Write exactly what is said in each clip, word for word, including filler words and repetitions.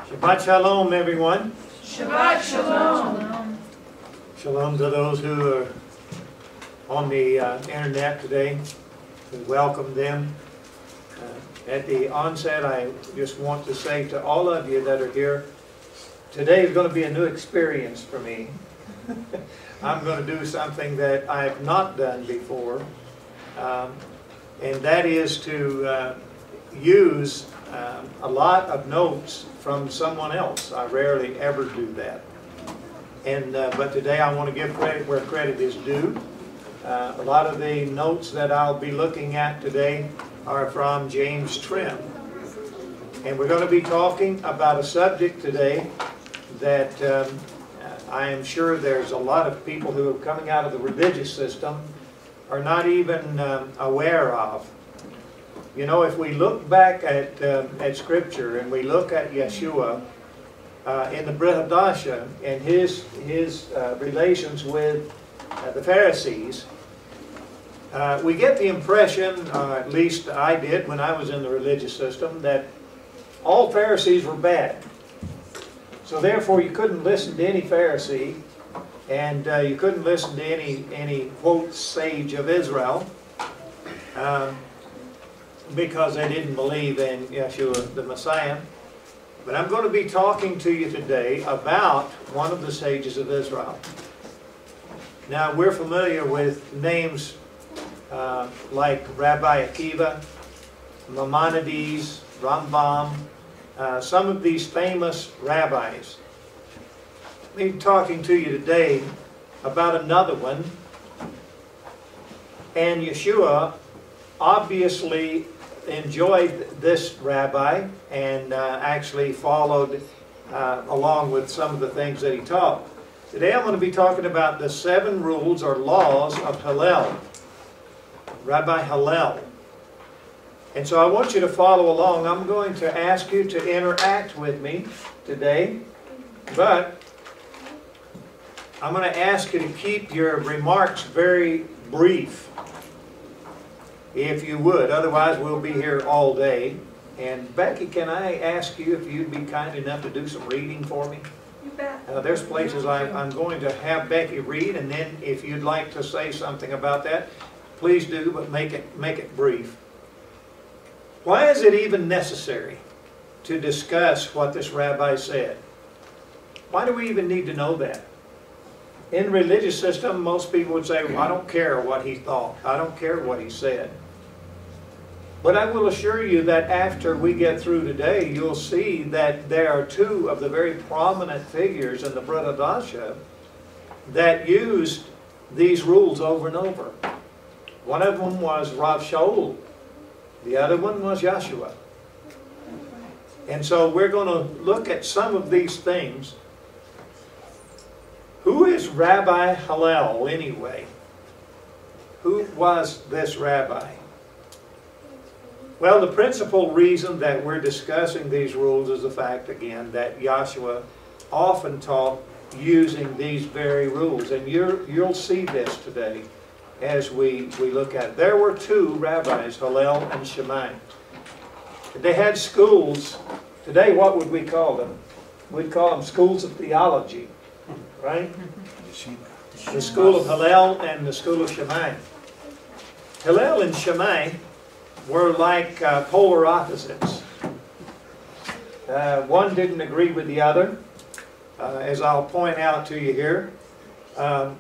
Shabbat Shalom, everyone. Shabbat Shalom. Shalom to those who are on the uh, internet today. We welcome them. Uh, at the onset, I just want to say to all of you that are here, today is going to be a new experience for me. I'm going to do something that I've not done before, um, and that is to uh, use uh, a lot of notes from someone else. I rarely ever do that. And uh, but today I want to give credit where credit is due. Uh, a lot of the notes that I'll be looking at today are from James Trim. And we're going to be talking about a subject today that um, I am sure there's a lot of people who are coming out of the religious system are not even um, aware of. You know, if we look back at, uh, at Scripture and we look at Yeshua uh, in the Brit Hadasha and his, his uh, relations with uh, the Pharisees, uh, we get the impression, uh, at least I did when I was in the religious system, that all Pharisees were bad. So therefore you couldn't listen to any Pharisee, and uh, you couldn't listen to any, any quote, sage of Israel, um, because they didn't believe in Yeshua the Messiah. But I'm going to be talking to you today about one of the sages of Israel. Now we're familiar with names uh, like Rabbi Akiva, Maimonides, Rambam, uh, some of these famous rabbis. I'm talking to you today about another one, and Yeshua obviously enjoyed this rabbi and uh, actually followed uh, along with some of the things that he taught. Today I'm going to be talking about the seven rules or laws of Hillel, Rabbi Hillel. And so I want you to follow along. I'm going to ask you to interact with me today, but I'm going to ask you to keep your remarks very brief, if you would. Otherwise, we'll be here all day. And Becky, can I ask you if you'd be kind enough to do some reading for me? You bet. Uh, there's places I, I'm going to have Becky read, and then if you'd like to say something about that, please do, but make it, make it brief. Why is it even necessary to discuss what this rabbi said? Why do we even need to know that? In the religious system, most people would say, well, I don't care what he thought. I don't care what he said. But I will assure you that after we get through today, you'll see that there are two of the very prominent figures in the Brit Hadasha that used these rules over and over. One of them was Rav Shaul. The other one was Yeshua. And so we're going to look at some of these things. Who is Rabbi Hillel anyway? Who was this rabbi? Well, the principal reason that we're discussing these rules is the fact, again, that Yeshua often taught using these very rules. And you're, you'll see this today as we, we look at it. There were two rabbis, Hillel and Shammai. They had schools. Today, what would we call them? We'd call them schools of theology. Right? The school of Hillel and the school of Shammai. Hillel and Shammai were like uh, polar opposites. Uh, one didn't agree with the other, uh, as I'll point out to you here. Um,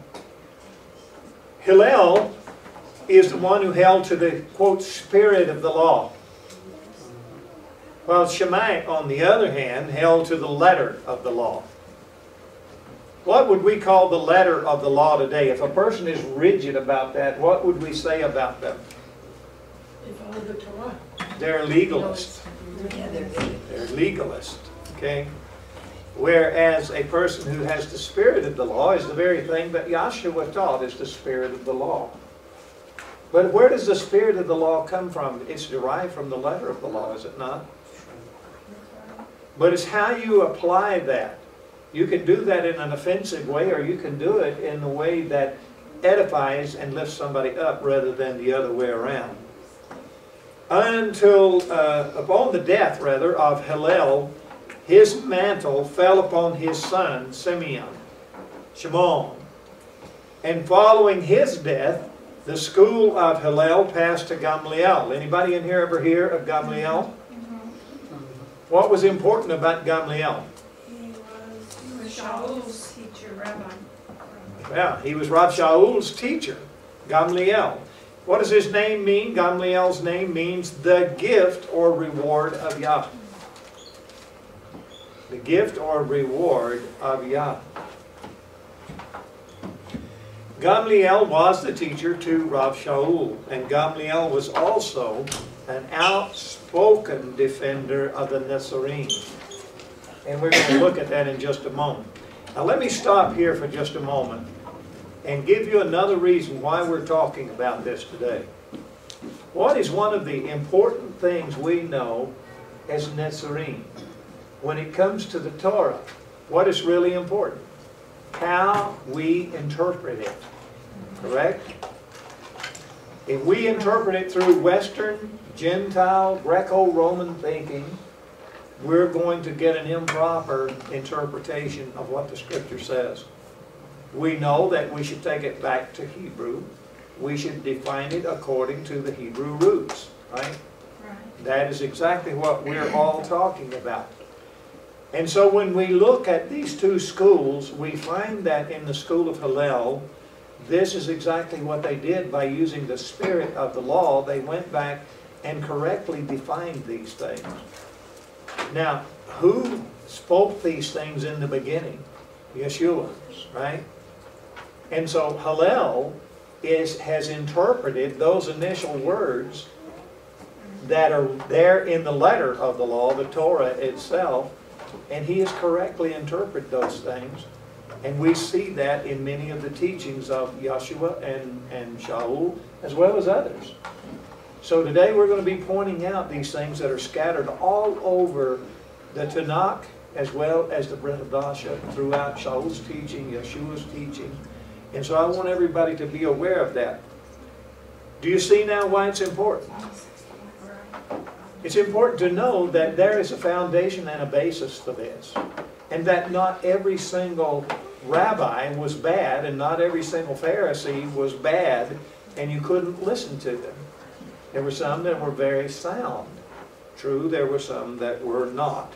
Hillel is the one who held to the, quote, spirit of the law. While Shammai, on the other hand, held to the letter of the law. What would we call the letter of the law today? If a person is rigid about that, what would we say about them? They follow the Torah. They're legalists. Yeah, they're They're legalists. Okay? Whereas a person who has the spirit of the law is the very thing that Yeshua taught, is the spirit of the law. But where does the spirit of the law come from? It's derived from the letter of the law, is it not? But it's how you apply that. You can do that in an offensive way, or you can do it in a way that edifies and lifts somebody up rather than the other way around. Until, uh, upon the death, rather, of Hillel, his mantle fell upon his son, Simeon, Shimon. And following his death, the school of Hillel passed to Gamaliel. Anybody in here ever hear of Gamaliel? What was important about Gamaliel? He was Shaul's teacher, rabbi. Yeah, he was Rav Shaul's teacher, Gamaliel. What does his name mean? Gamaliel's name means the gift or reward of Yah. The gift or reward of Yah. Gamaliel was the teacher to Rav Shaul, and Gamaliel was also an outspoken defender of the Nazarene. And we're going to look at that in just a moment. Now let me stop here for just a moment and give you another reason why we're talking about this today. What is one of the important things we know as Nazarene? When it comes to the Torah, what is really important? How we interpret it. Correct? If we interpret it through Western, Gentile, Greco-Roman thinking, we're going to get an improper interpretation of what the Scripture says. We know that we should take it back to Hebrew. We should define it according to the Hebrew roots. Right? Right. That is exactly what we're all talking about. And so when we look at these two schools, we find that in the school of Hillel, this is exactly what they did by using the spirit of the law. They went back and correctly defined these things. Now, who spoke these things in the beginning? Yeshua, right? And so Hillel is, has interpreted those initial words that are there in the letter of the law, the Torah itself, and he has correctly interpreted those things. And we see that in many of the teachings of Yeshua and, and Shaul, as well as others. So today we're going to be pointing out these things that are scattered all over the Tanakh, as well as the Brit Hadasha, throughout Shaul's teaching, Yeshua's teaching. And so I want everybody to be aware of that. Do you see now why it's important? It's important to know that there is a foundation and a basis for this. And that not every single rabbi was bad, and not every single Pharisee was bad, and you couldn't listen to them. There were some that were very sound. True, there were some that were not.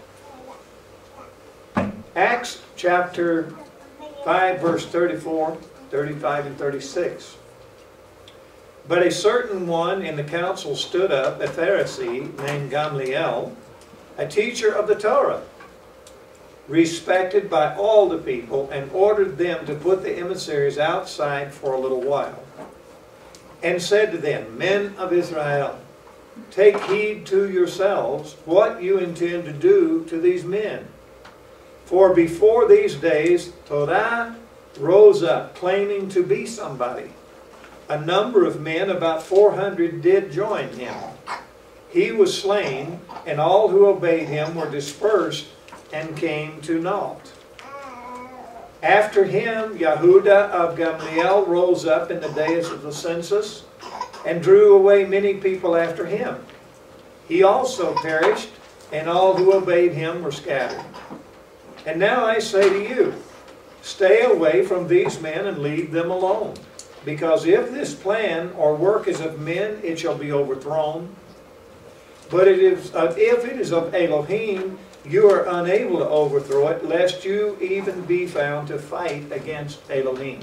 Acts chapter five, verse thirty-four, thirty-five, and thirty-six. But a certain one in the council stood up, a Pharisee named Gamaliel, a teacher of the Torah, respected by all the people, and ordered them to put the emissaries outside for a little while, and said to them, Men of Israel, take heed to yourselves what you intend to do to these men. For before these days, Torah rose up, claiming to be somebody. A number of men, about four hundred, did join him. He was slain, and all who obeyed him were dispersed and came to naught. After him, Yehuda of Gamaliel rose up in the days of the census, and drew away many people after him. He also perished, and all who obeyed him were scattered. And now I say to you, stay away from these men and leave them alone. Because if this plan or work is of men, it shall be overthrown. But it is, uh, if it is of Elohim, you are unable to overthrow it, lest you even be found to fight against Elohim.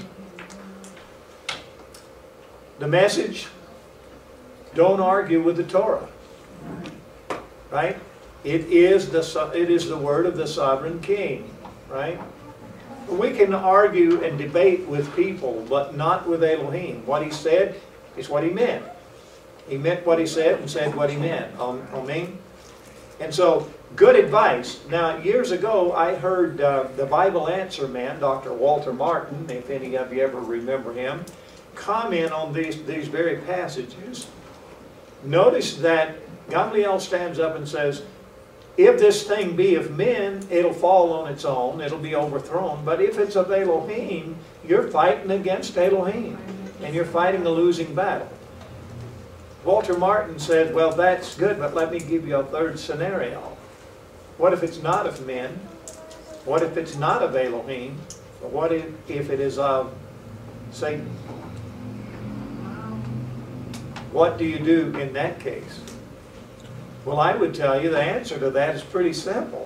The message, don't argue with the Torah. Right? It is the, it is the word of the sovereign king. Right? We can argue and debate with people, but not with Elohim. What he said is what he meant. He meant what he said and said what he meant. Amen? And so, good advice. Now, years ago, I heard uh, the Bible Answer man, Doctor Walter Martin, if any of you ever remember him, comment on these, these very passages. Notice that Gamaliel stands up and says, if this thing be of men, it'll fall on its own, it'll be overthrown. But if it's of Elohim, you're fighting against Elohim, and you're fighting a losing battle. Walter Martin said, well, that's good, but let me give you a third scenario. What if it's not of men? What if it's not of Elohim? What if, if it is of Satan? What do you do in that case? Well, I would tell you the answer to that is pretty simple.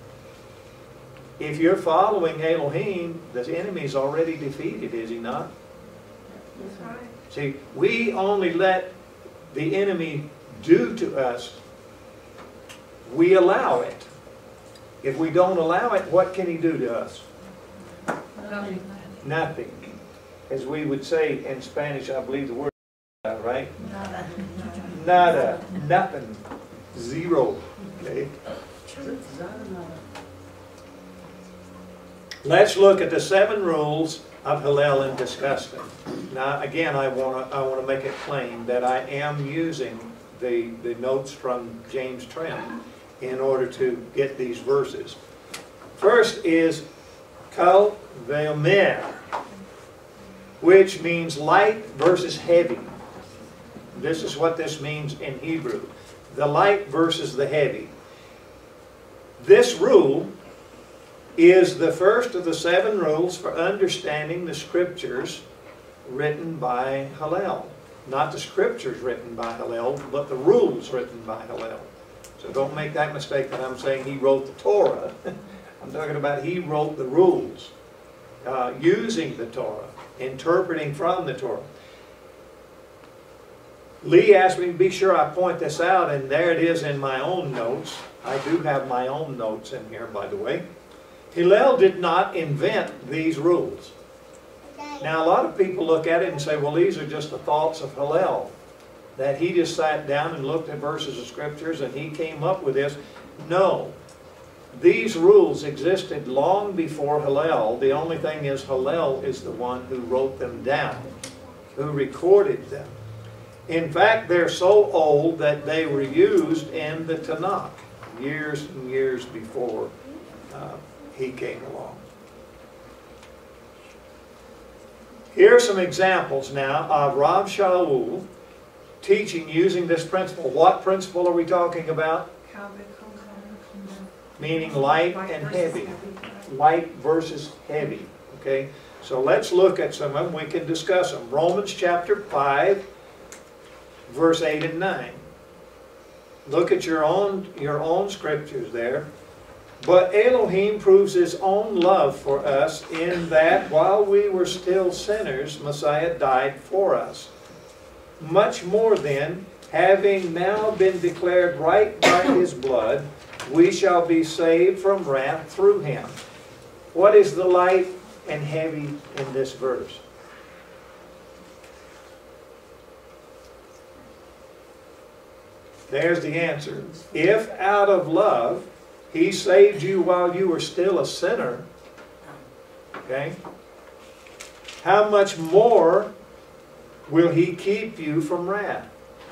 If you're following Elohim, the enemy's already defeated, is he not? That's right. See, we only let the enemy do to us, we allow it. If we don't allow it, what can he do to us? Nothing. Nothing. As we would say in Spanish, I believe the word is right? Nada. Nada. Nothing. Zero. Okay? Let's look at the seven rules of Hillel and discuss them. Now, again, I want to I want to make it plain that I am using the, the notes from James Trent in order to get these verses. First is Kal Ve'omer, which means light versus heavy. This is what this means in Hebrew. The light versus the heavy. This rule is the first of the seven rules for understanding the scriptures written by Hillel. Not the scriptures written by Hillel, but the rules written by Hillel. So don't make that mistake that I'm saying he wrote the Torah. I'm talking about he wrote the rules, uh, using the Torah, interpreting from the Torah. Lee asked me to be sure I point this out, and there it is in my own notes. I do have my own notes in here, by the way. Hillel did not invent these rules. Now, a lot of people look at it and say, well, these are just the thoughts of Hillel. That he just sat down and looked at verses of scriptures and he came up with this. No. These rules existed long before Hillel. The only thing is Hillel is the one who wrote them down, who recorded them. In fact, they're so old that they were used in the Tanakh years and years before uh, he came along. Here are some examples now of Rav Shaul teaching using this principle. What principle are we talking about? Meaning light and heavy. Light versus heavy. Okay? So let's look at some of them. We can discuss them. Romans chapter five, verse eight and nine. Look at your own, your own scriptures there. But Elohim proves His own love for us in that while we were still sinners, Messiah died for us. Much more then, having now been declared right by His blood, we shall be saved from wrath through Him. What is the light and heavy in this verse? There's the answer. If out of love He saved you while you were still a sinner, okay, how much more will He keep you from wrath?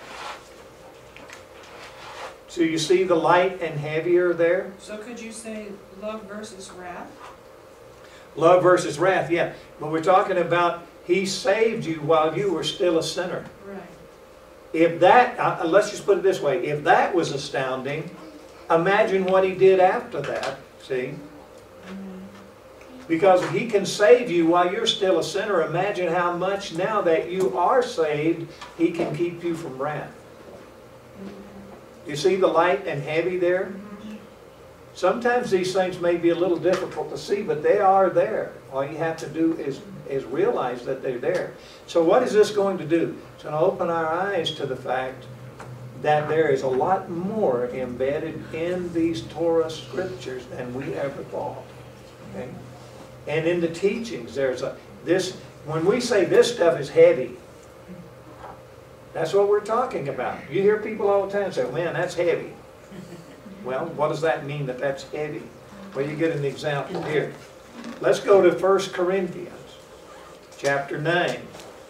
So you see the light and heavier there? So could you say love versus wrath? Love versus wrath, yeah. But we're talking about He saved you while you were still a sinner. Right. If that, uh, let's just put it this way, if that was astounding, imagine what He did after that, see? Because if He can save you while you're still a sinner, imagine how much now that you are saved, He can keep you from wrath. You see the light and heavy there? Sometimes these things may be a little difficult to see, but they are there. All you have to do is, is realize that they're there. So what is this going to do? It's going to open our eyes to the fact that there is a lot more embedded in these Torah scriptures than we ever thought. Okay? And in the teachings, there's a this. When we say this stuff is heavy, that's what we're talking about. You hear people all the time say, "Man, that's heavy." Well, what does that mean that that's heavy? Well, you get an example here. Let's go to First Corinthians, chapter nine,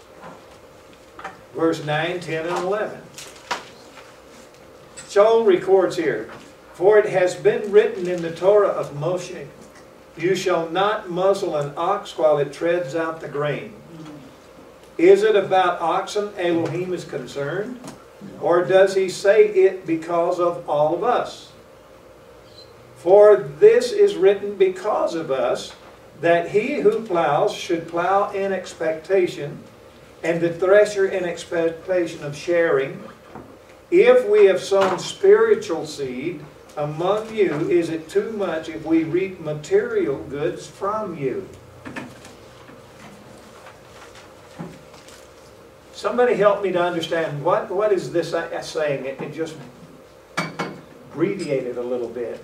verse nine, ten, and eleven. Shaul records here, "For it has been written in the Torah of Moshe, you shall not muzzle an ox while it treads out the grain." Is it about oxen Elohim is concerned? Or does He say it because of all of us? For this is written because of us, that he who plows should plow in expectation, and the thresher in expectation of sharing. If we have sown spiritual seed among you, is it too much if we reap material goods from you? Somebody help me to understand, what, what is this saying? It, it just abbreviated a little bit.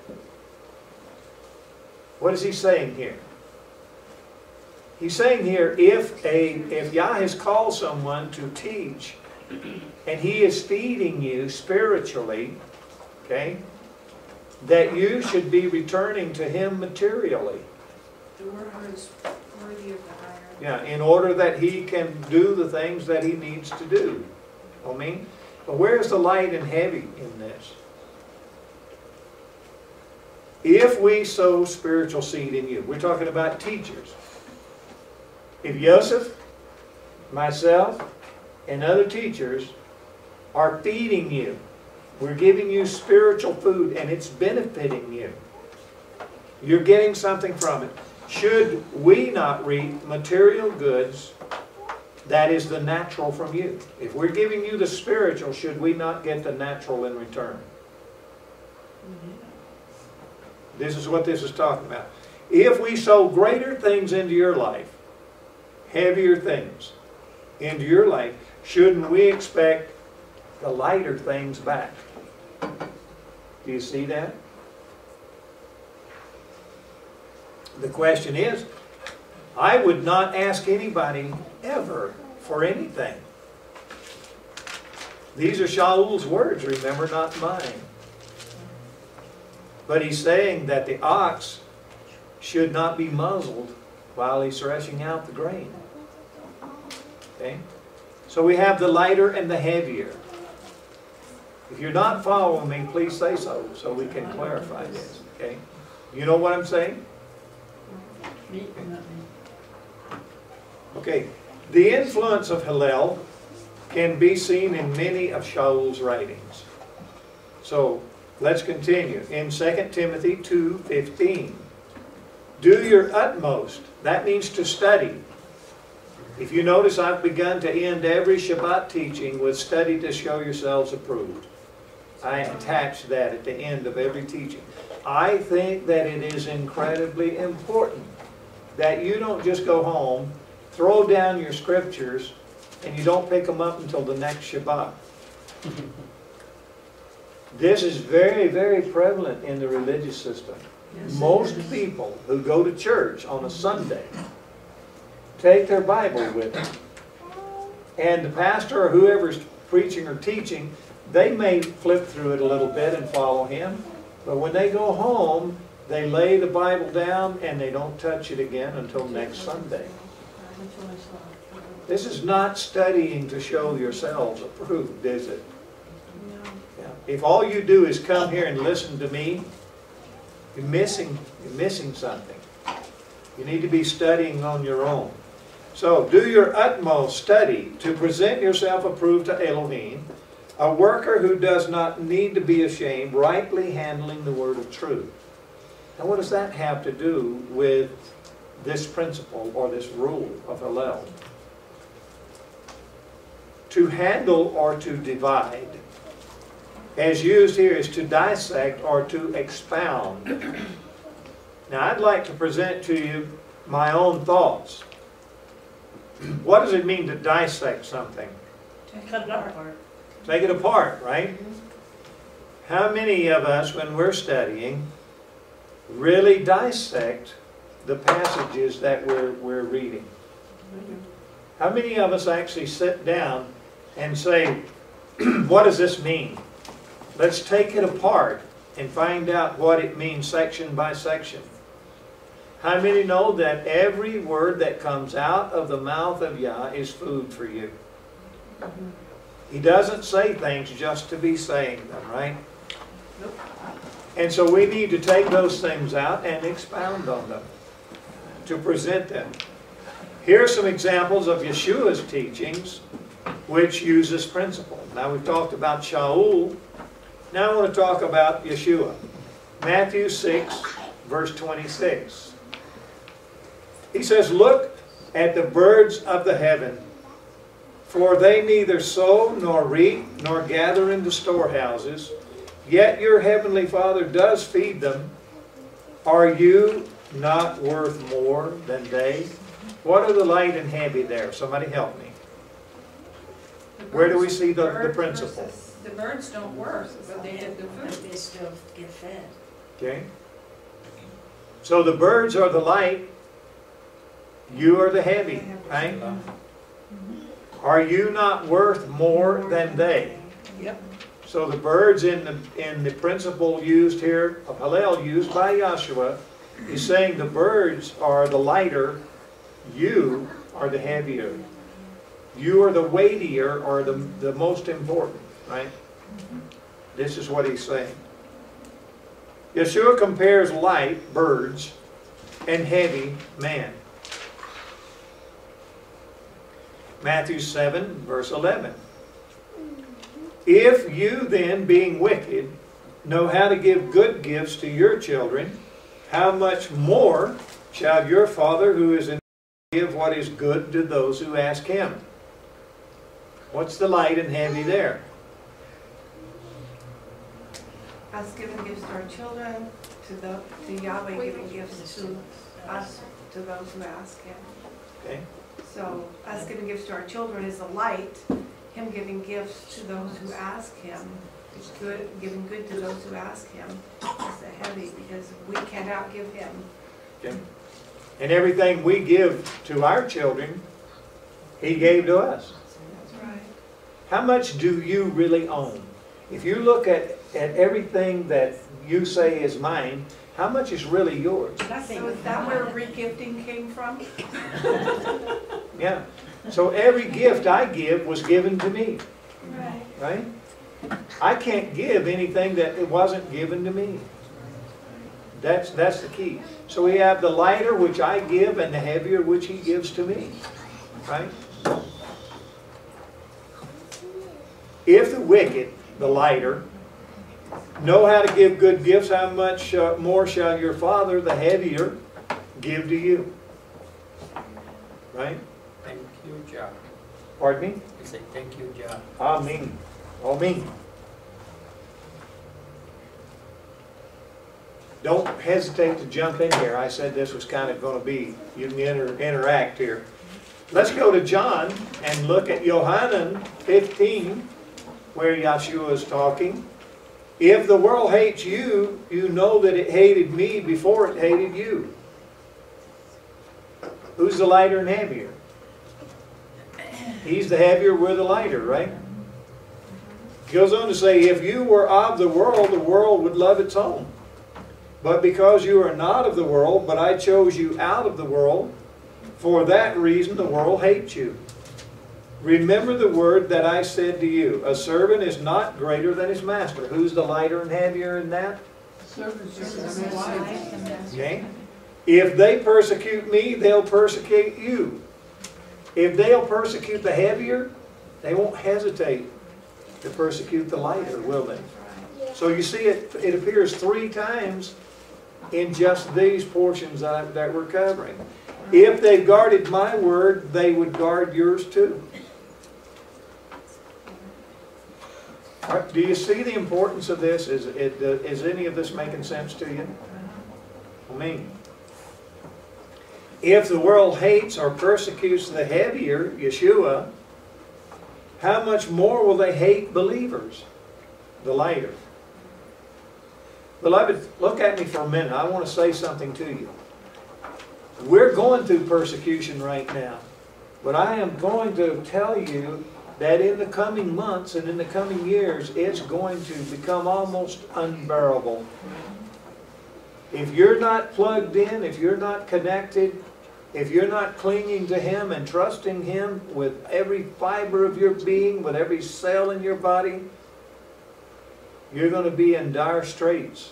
What is he saying here? He's saying here, if a if Yah has called someone to teach, and he is feeding you spiritually, okay, that you should be returning to him materially. The word is worthy of the hire. Yeah, in order that he can do the things that he needs to do. I mean, but where's the light and heavy in this? If we sow spiritual seed in you, we're talking about teachers. If Yosef, myself, and other teachers are feeding you, we're giving you spiritual food and it's benefiting you, you're getting something from it. Should we not reap material goods that is the natural from you? If we're giving you the spiritual, should we not get the natural in return? This is what this is talking about. If we sow greater things into your life, heavier things into your life, shouldn't we expect the lighter things back? Do you see that? The question is, I would not ask anybody ever for anything. These are Shaul's words, remember, not mine. But he's saying that the ox should not be muzzled while he's threshing out the grain. Okay? So we have the lighter and the heavier. If you're not following me, please say so, so we can clarify this. Okay? You know what I'm saying? Okay. The influence of Hillel can be seen in many of Shaul's writings. So, let's continue. In Second Timothy two fifteen, do your utmost. That means to study. If you notice, I've begun to end every Shabbat teaching with study to show yourselves approved. I attach that at the end of every teaching. I think that it is incredibly important that you don't just go home, throw down your scriptures, and you don't pick them up until the next Shabbat. This is very, very prevalent in the religious system. Yes, most people who go to church on a Sunday take their Bible with them. And the pastor or whoever's preaching or teaching, they may flip through it a little bit and follow him. But when they go home, they lay the Bible down and they don't touch it again until next Sunday. This is not studying to show yourselves approved, is it? Yeah. If all you do is come here and listen to me, you're missing, you're missing something. You need to be studying on your own. So, do your utmost study to present yourself approved to Elohim, a worker who does not need to be ashamed, rightly handling the word of truth. Now, what does that have to do with this principle or this rule of Hillel? To handle or to divide, as used here, is to dissect or to expound. Now, I'd like to present to you my own thoughts. What does it mean to dissect something? Cut it apart. Take it apart, right? Mm-hmm. How many of us, when we're studying, really dissect the passages that we're, we're reading? Mm-hmm. How many of us actually sit down and say, what does this mean? Let's take it apart and find out what it means section by section. How many know that every word that comes out of the mouth of Yah is food for you? Mm-hmm. He doesn't say things just to be saying them, right? Nope. And so we need to take those things out and expound on them, to present them. Here are some examples of Yeshua's teachings which use this principle. Now we've talked about Shaul. Now I want to talk about Yeshua. Matthew six, verse twenty-six. He says, "Look at the birds of the heaven, for they neither sow nor reap nor gather into storehouses, yet your heavenly Father does feed them. Are you not worth more than they?" What are the light and heavy there? Somebody help me. Where do we see the, the principle? The birds don't work, but they get the food. They still get fed. Okay. So the birds are the light. You are the heavy, right? Are you not worth more than they? Yep. So the birds in the in the principle used here of Hillel, used by Yahshua, is saying the birds are the lighter, you are the heavier. You are the weightier, or the, the most important, right? This is what he's saying. Yeshua compares light, birds, and heavy, man. Matthew seven, verse eleven. "If you then, being wicked, know how to give good gifts to your children, how much more shall your Father who is in heaven give what is good to those who ask Him?" What's the light and heavy there? Us giving gifts to our children, to the to Yahweh giving gifts to us, to those who ask Him. Okay. So us giving gifts to our children is the light. Him giving gifts to those who ask Him is good. Giving good to those who ask Him is the heavy, because we cannot give Him. Okay. And everything we give to our children, He gave to us. That's right. How much do you really own? If you look at, at everything that you say is mine, how much is really yours? So is that where regifting came from? Yeah. So every gift I give was given to me. Right. Right? I can't give anything that it wasn't given to me. That's, that's the key. So we have the lighter which I give and the heavier which He gives to me. Right? If the wicked, the lighter, know how to give good gifts, how much uh, more shall your Father, the heavier, give to you? Right? Thank you, Jah. Pardon me? I say thank you, Jah. Amen. Amen. Don't hesitate to jump in here. I said this was kind of going to be, you can inter interact here. Let's go to John and look at Yohanan fifteen, where Yahshua is talking. "If the world hates you, you know that it hated me before it hated you." Who's the lighter and heavier? He's the heavier, we're the lighter, right? He goes on to say, "If you were of the world, the world would love its own. But because you are not of the world, but I chose you out of the world, for that reason the world hates you. Remember the word that I said to you, a servant is not greater than his master." Who's the lighter and heavier in that? Okay. "If they persecute me, they'll persecute you. If they'll persecute the heavier, they won't hesitate to persecute the lighter, will they?" So you see it, it appears three times in just these portions that, that we're covering. If they guarded my word, they would guard yours too. All right, do you see the importance of this? Is, it, uh, is any of this making sense to you? I mean, if the world hates or persecutes the heavier, Yeshua, how much more will they hate believers, the lighter? Beloved, look at me for a minute. I want to say something to you. We're going through persecution right now. But I am going to tell you that in the coming months and in the coming years, it's going to become almost unbearable. If you're not plugged in, if you're not connected, if you're not clinging to Him and trusting Him with every fiber of your being, with every cell in your body, you're going to be in dire straits.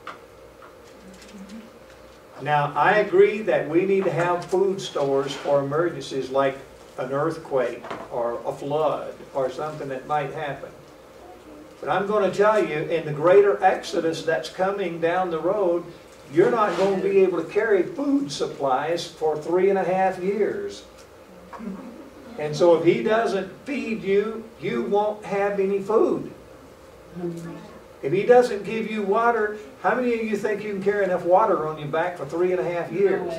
Now, I agree that we need to have food stores for emergencies like an earthquake or a flood or something that might happen. But I'm going to tell you, in the greater exodus that's coming down the road, you're not going to be able to carry food supplies for three and a half years. And so if he doesn't feed you, you won't have any food. If he doesn't give you water, how many of you think you can carry enough water on your back for three and a half years?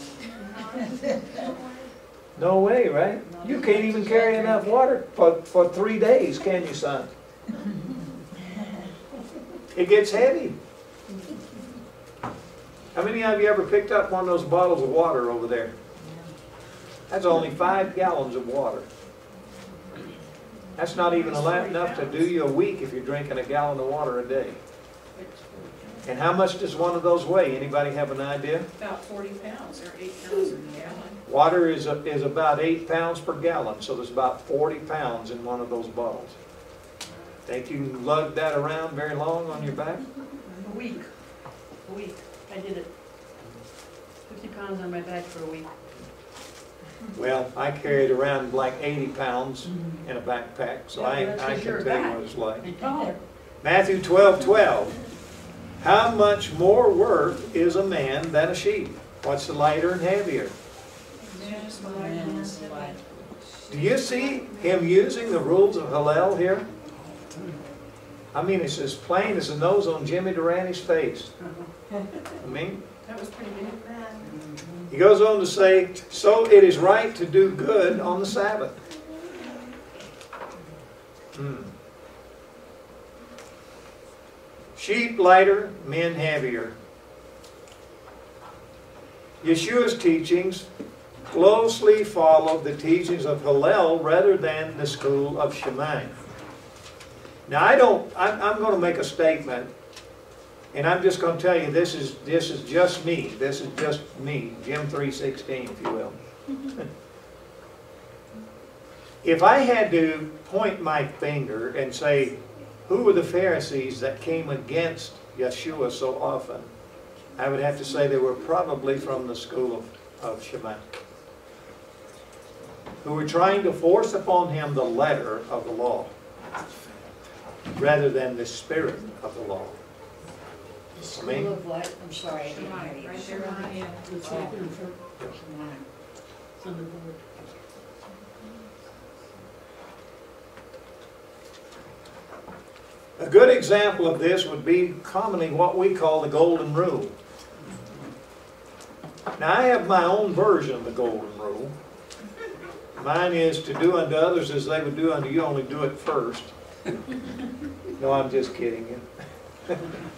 No way, right? You can't even carry enough water for, for three days, can you, son? It gets heavy. How many of you ever picked up one of those bottles of water over there? That's only five gallons of water. That's not even enough to do you a week if you're drinking a gallon of water a day. And how much does one of those weigh? Anybody have an idea? About forty pounds or eight pounds a gallon. Water is, a, is about eight pounds per gallon, so there's about forty pounds in one of those bottles. Think you can lug that around very long on your back? A week. A week. I did it. fifty pounds on my back for a week. Well, I carried around like eighty pounds in a backpack, so Yeah, I, that's I for can sure. tell you what it's like. Oh. Matthew twelve twelve. How much more worth is a man than a sheep? What's the lighter and heavier? Do you see him using the rules of Hillel here? I mean, it's as plain as the nose on Jimmy Durani's face. I mean, That was pretty good. he goes on to say, so it is right to do good on the Sabbath. Hmm. Sheep lighter, men heavier. Yeshua's teachings closely followed the teachings of Hillel rather than the school of Shammai. Now I don't, I'm, I'm going to make a statement, and I'm just going to tell you this is, this is just me. This is just me, Jim three sixteen, if you will. If I had to point my finger and say, who were the Pharisees that came against Yeshua so often? I would have to say they were probably from the school of, of Shammai, who were trying to force upon him the letter of the law rather than the spirit of the law. The school of what? I'm sorry, I didn't Shammai, hear you. right there on the end. It's Oh. open for Shammai. some of the board. A good example of this would be commonly what we call the golden rule. Now I have my own version of the golden rule. Mine is to do unto others as they would do unto you, only do it first. No, I'm just kidding you.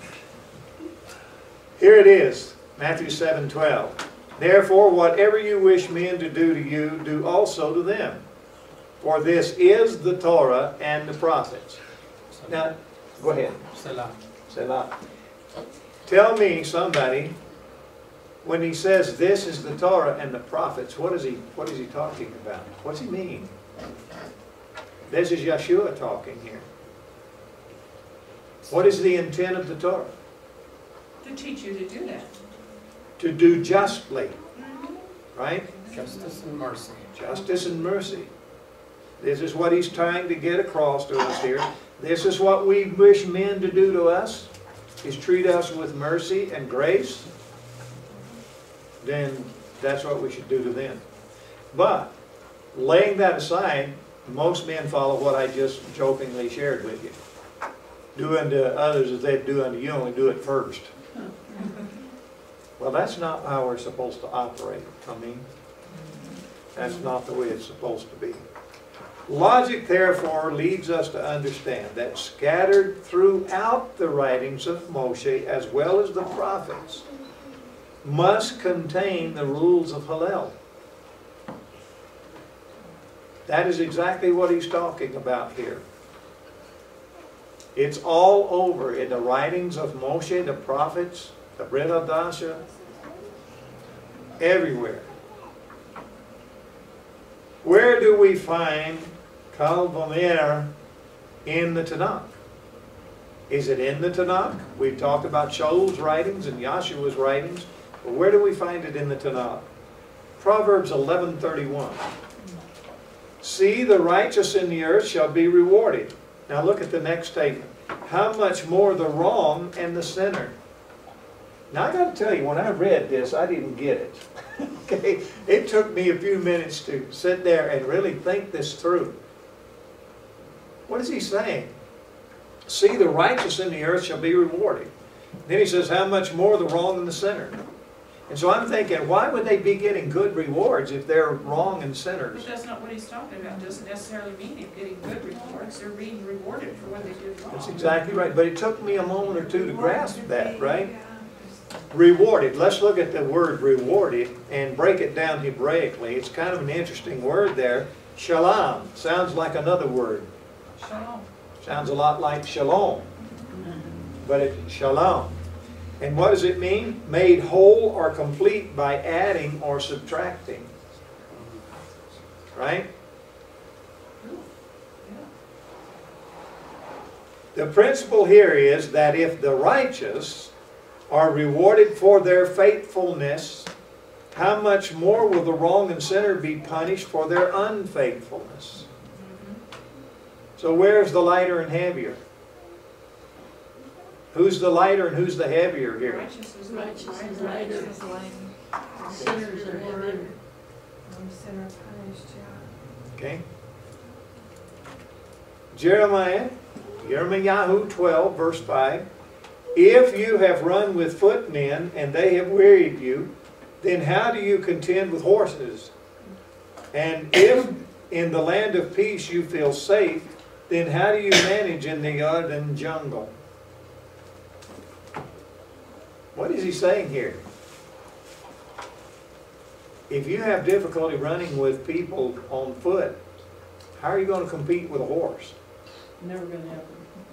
Here it is, Matthew seven twelve. Therefore, whatever you wish men to do to you, do also to them. For this is the Torah and the prophets. Now, go ahead. Selah. Selah. Tell me, somebody, when he says this is the Torah and the prophets, what is he, what is he talking about? What's he mean? This is Yeshua talking here. What is the intent of the Torah? To teach you to do that. To do justly, right? Justice and mercy. Justice and mercy. This is what he's trying to get across to us here. This is what we wish men to do to us, is treat us with mercy and grace. Then that's what we should do to them. But, laying that aside, most men follow what I just jokingly shared with you. Do unto others as they do unto you, only do it first. Well, that's not how we're supposed to operate. I mean, that's not the way it's supposed to be. Logic, therefore, leads us to understand that scattered throughout the writings of Moshe, as well as the prophets, must contain the rules of Hillel. That is exactly what he's talking about here. It's all over in the writings of Moshe, the prophets, the Brit Hadasha, everywhere. Where do we find Kal Vamer in the Tanakh? Is it in the Tanakh? We've talked about Shaul's writings and Yahshua's writings. But where do we find it in the Tanakh? Proverbs eleven thirty-one. See, the righteous in the earth shall be rewarded. Now look at the next statement. how much more the wrong and the sinner. Now I got to tell you, when I read this, I didn't get it. Okay, it took me a few minutes to sit there and really think this through. What is he saying? See, the righteous in the earth shall be rewarded. Then he says, how much more the wrong and the sinner. And so I'm thinking, why would they be getting good rewards if they're wrong and sinners? But that's not what he's talking about. It doesn't necessarily mean him getting good rewards. They're being rewarded for what they did wrong. That's exactly right. But it took me a moment or two to grasp that, right? Rewarded. Let's look at the word rewarded and break it down Hebraically. It's kind of an interesting word there. Shalom. Sounds like another word. Shalom. Sounds a lot like shalom. But it's shalom. And what does it mean? Made whole or complete by adding or subtracting. Right? The principle here is that if the righteous are rewarded for their faithfulness, how much more will the wrong and sinner be punished for their unfaithfulness? So where's the lighter and heavier? Who's the lighter and who's the heavier here? Righteous is Righteous is lighter. lighter. Sinners are heavier. Um, sinner punished, yeah. Okay. Jeremiah, Jeremiah twelve, verse five. If you have run with footmen and they have wearied you, then how do you contend with horses? And if in the land of peace you feel safe, then how do you manage in the Arden jungle? What is he saying here? If you have difficulty running with people on foot, how are you going to compete with a horse? Never gonna happen.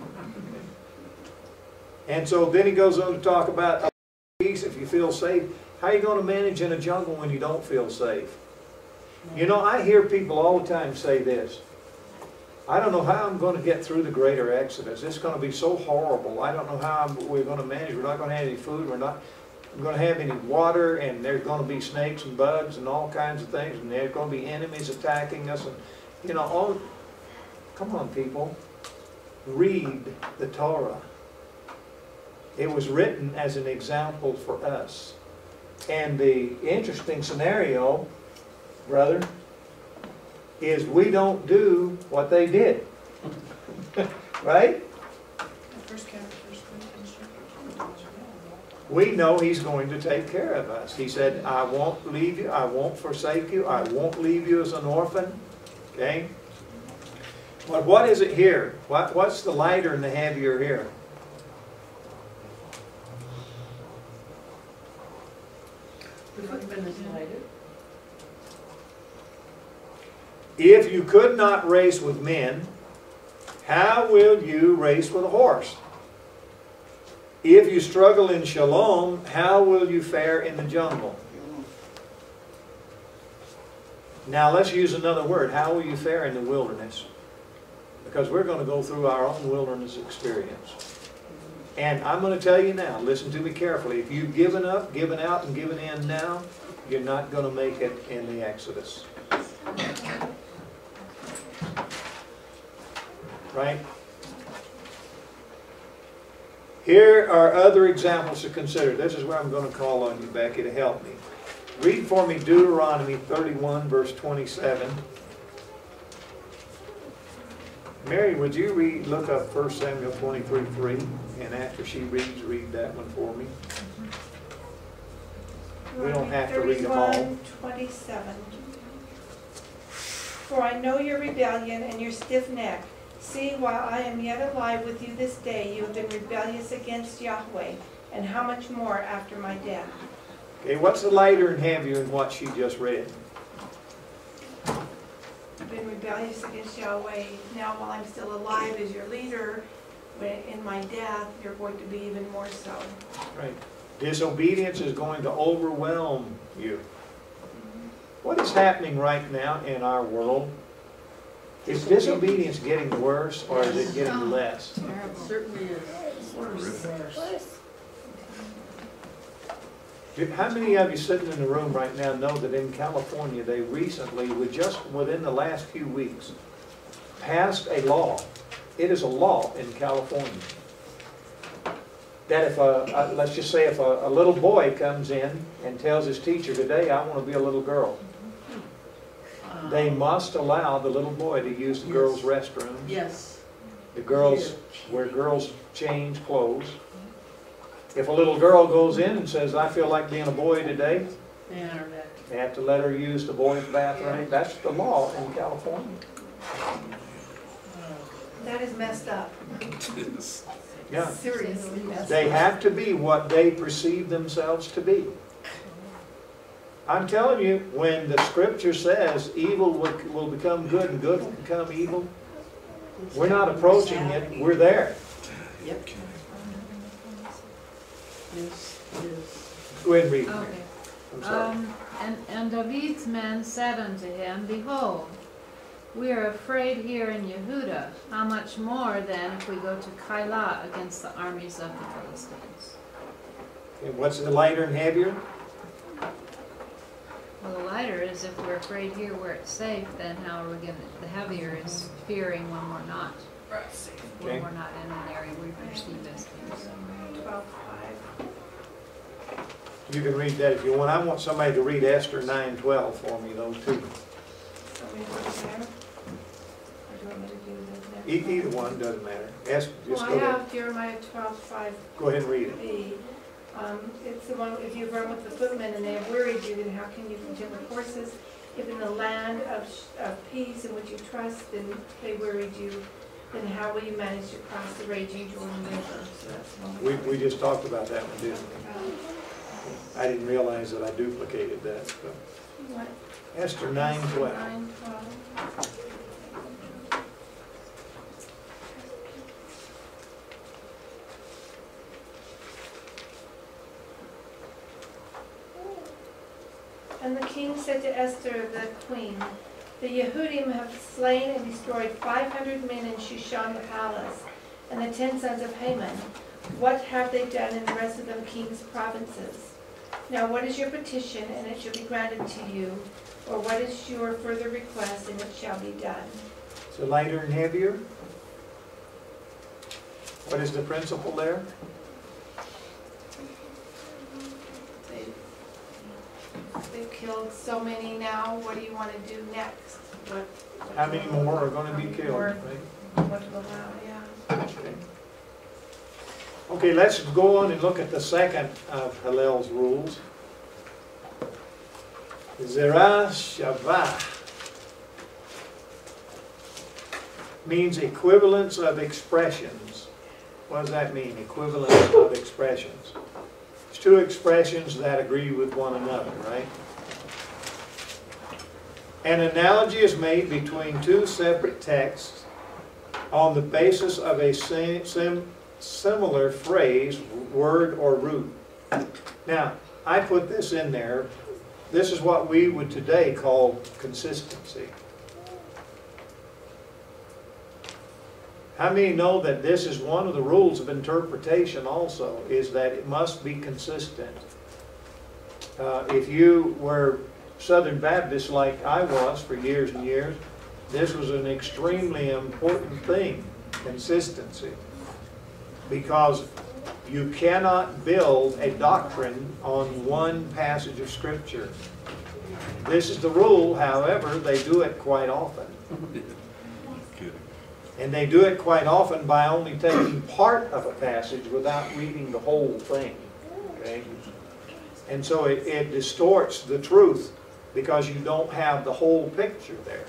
And so then he goes on to talk about peace, if you feel safe. How are you going to manage in a jungle when you don't feel safe? You know, I hear people all the time say this. I don't know how I'm going to get through the greater Exodus. It's going to be so horrible. I don't know how I'm, we're going to manage. We're not going to have any food. We're not going to have any water. And there's going to be snakes and bugs and all kinds of things. And there's going to be enemies attacking us. And, you know, all, come on, people. Read the Torah. It was written as an example for us. And the interesting scenario, brother, is we don't do what they did. Right? First Corinthians, First Corinthians chapter two. We know He's going to take care of us. He said, I won't leave you, I won't forsake you, I won't leave you as an orphan. Okay? But what is it here? What, what's the lighter and the heavier here? The footman is lighter. If you could not race with men, how will you race with a horse? If you struggle in shalom, how will you fare in the jungle? Now let's use another word. How will you fare in the wilderness? Because we're going to go through our own wilderness experience. And I'm going to tell you now, listen to me carefully. If you've given up, given out, and given in now, you're not going to make it in the Exodus. Right? Here are other examples to consider. This is where I'm going to call on you, Becky, to help me. Read for me Deuteronomy thirty-one, verse twenty-seven. Mary, would you read, look up First Samuel twenty-three three, and after she reads, read that one for me. We don't have to read them all. thirty-one twenty-seven. For I know your rebellion and your stiff neck. See, while I am yet alive with you this day, you have been rebellious against Yahweh, and how much more after my death? Okay, what's the lighter and heavier in what she just read? You've been rebellious against Yahweh. Now, while I'm still alive as your leader, when in my death, you're going to be even more so. Right. Disobedience is going to overwhelm you. What is happening right now in our world? Is disobedience getting worse or is it getting less? It certainly is. Worse. How many of you sitting in the room right now know that in California they recently, with just within the last few weeks, passed a law it is a law in California that if a, a let's just say if a, a little boy comes in and tells his teacher, today I want to be a little girl, they must allow the little boy to use the Yes. girls' restrooms, Yes. the girls, where girls change clothes. If a little girl goes in and says, I feel like being a boy today, They honor that. they have to let her use the boys' bathroom. That's the law in California. That is messed up. Yeah. Seriously messed up. They have to be what they perceive themselves to be. I'm telling you, when the scripture says evil will, will become good and good will become evil, we're not approaching it, we're there. Yep. Yes, yes. Go ahead and read it. Okay. I'm sorry. Um, and, and David's men said unto him, Behold, we are afraid here in Yehuda. How much more then if we go to Keilah against the armies of the Philistines? Okay, what's the lighter and heavier? Well, the lighter is if we're afraid here where it's safe, then how are we going to, the heavier is fearing when we're not, when Okay. we're not in an area we perceive as being safe. Twelve five. You can read that if you want. I want somebody to read Esther nine twelve for me, though, too. Want me to put it there? Or do you want me to do this next? E- Either one, doesn't matter. Esther, just Well, go I ahead. have Jeremiah twelve five Go ahead and read it. B. Um, it's the one, if you run with the footmen and they have wearied you, then how can you contend with horses? If in the land of, sh- of peace in which you trust, then they wearied you, then how will you manage to cross the raging Jordan River? So that's one. We, we just talked about that one, didn't we? Um, I didn't realize that I duplicated that. But What? Esther nine twelve. Nine twelve. And the king said to Esther the queen, the Yehudim have slain and destroyed five hundred men in Shushan the palace, and the ten sons of Haman. What have they done in the rest of the king's provinces? Now what is your petition, and it shall be granted to you? Or what is your further request, and it shall be done? So lighter and heavier? What is the principle there? They, they've killed so many now, what do you want to do next? What? what How to many allow- more are going to how be many killed? more- right? What to allow, yeah. Okay. Okay, let's go on and look at the second of Hillel's rules. Zerah Shavah means equivalence of expressions. What does that mean, equivalence of expressions? It's two expressions that agree with one another, right? An analogy is made between two separate texts on the basis of a sim sim similar phrase, word, or root. Now, I put this in there. This is what we would today call consistency. How many know that this is one of the rules of interpretation also, is that it must be consistent? Uh, if you were Southern Baptist like I was for years and years, this was an extremely important thing, consistency. Because you cannot build a doctrine on one passage of Scripture. This is the rule, however, they do it quite often. And they do it quite often by only taking part of a passage without reading the whole thing. Okay? And so it, it distorts the truth because you don't have the whole picture there.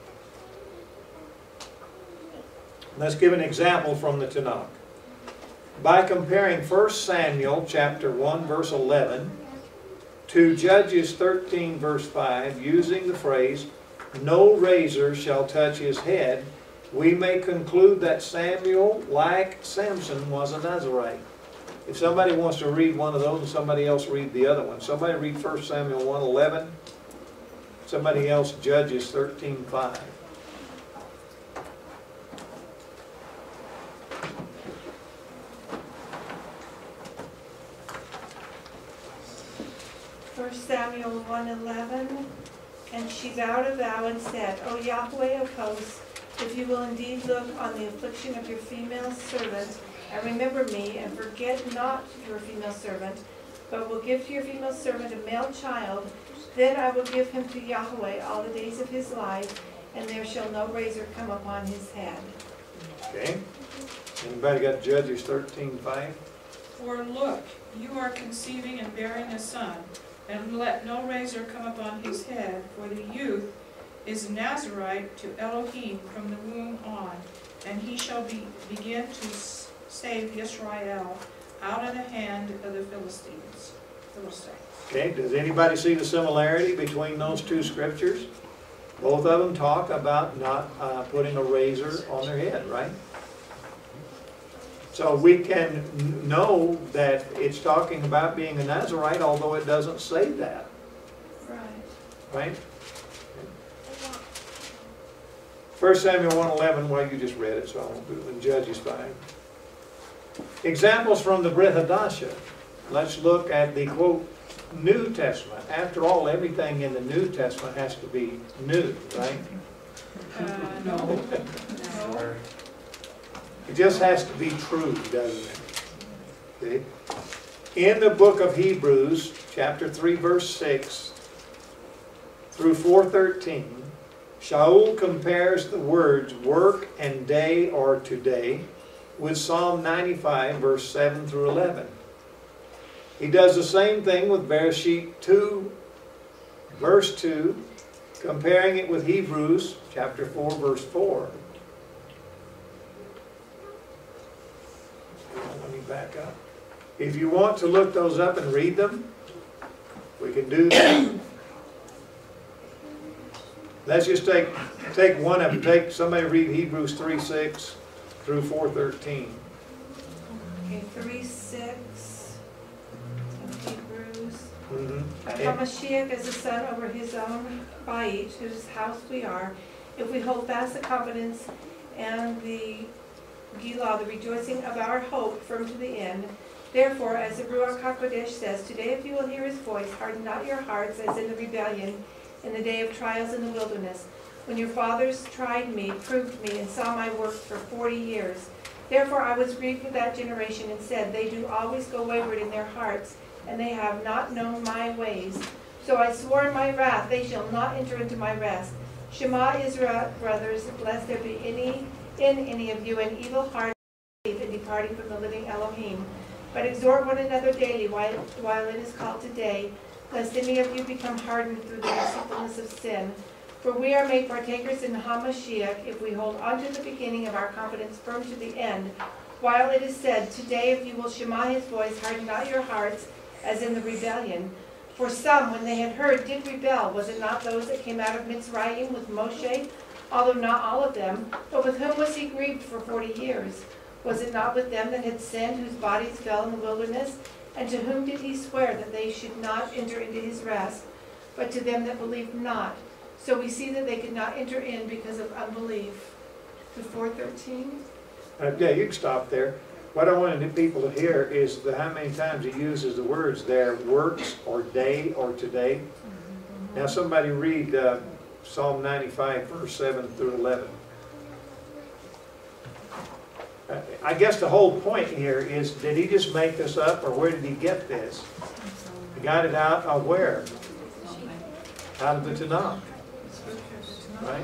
Let's give an example from the Tanakh. By comparing First Samuel chapter one verse eleven to Judges thirteen verse five, using the phrase, no razor shall touch his head, we may conclude that Samuel, like Samson, was a Nazirite. If somebody wants to read one of those and somebody else read the other one, somebody read First Samuel one eleven, somebody else Judges thirteen five. First Samuel one eleven, and she vowed a vow and said, O Yahweh of hosts, If you will indeed look on the affliction of your female servant, and remember me, and forget not your female servant, but will give to your female servant a male child, then I will give him to Yahweh all the days of his life, and there shall no razor come upon his head. Okay. Anybody got Judges thirteen five? For look, you are conceiving and bearing a son, and let no razor come upon his head, for the youth is Nazarite to Elohim from the womb on, and he shall be, begin to s- save Israel out of the hand of the Philistines. Philistines. Okay, does anybody see the similarity between those two scriptures? Both of them talk about not uh, putting a razor on their head, right? So we can n- know that it's talking about being a Nazarite, although it doesn't say that, Right. right? First Samuel one eleven, well, you just read it, so I won't do it. In Judges five. Examples from the Brit Hadashah. Let's look at the, quote, New Testament. After all, everything in the New Testament has to be new, right? Uh, no, no. It just has to be true, doesn't it? See? In the book of Hebrews, chapter three, verse six through four thirteen, Shaul compares the words work and day or today with Psalm ninety-five, verse seven through eleven. He does the same thing with Bereshit two, verse two, comparing it with Hebrews chapter four, verse four. Let me back up. If you want to look those up and read them, we can do that. Let's just take take one of them. Take somebody read Hebrews three six through four thirteen. Okay, three six of Hebrews. Mm-hmm. But Hamashiach is a son over his own Bait, whose house we are, if we hold fast the confidence and the Gilah, the rejoicing of our hope, firm to the end. Therefore, as the Ruach HaKodesh says, today if you will hear his voice, harden not your hearts as in the rebellion, in the day of trials in the wilderness, when your fathers tried me, proved me, and saw my work for forty years. Therefore I was grieved with that generation, and said, they do always go wayward in their hearts, and they have not known my ways. So I swore in my wrath, they shall not enter into my rest. Shema Israel, brothers, lest there be any in any of you an evil heart in departing from the living Elohim. But exhort one another daily while, while it is called today, lest any of you become hardened through the deceitfulness of sin. For we are made partakers in Hamashiach if we hold on to the beginning of our confidence firm to the end. While it is said, today if you will Shema his voice, harden not your hearts, as in the rebellion. For some, when they had heard, did rebel. Was it not those that came out of Mitzrayim with Moshe? Although not all of them, but with whom was he grieved for forty years? Was it not with them that had sinned, whose bodies fell in the wilderness? And to whom did he swear that they should not enter into his rest, but to them that believed not? So we see that they could not enter in because of unbelief. To four thirteen? Uh, yeah, you can stop there. What I wanted people to hear is the, how many times he uses the words there, works or day or today. Now somebody read uh, Psalm ninety-five, verse seven through eleven. Uh, I guess the whole point here is, did he just make this up, or where did he get this? He got it out of where? Out of the Tanakh, right?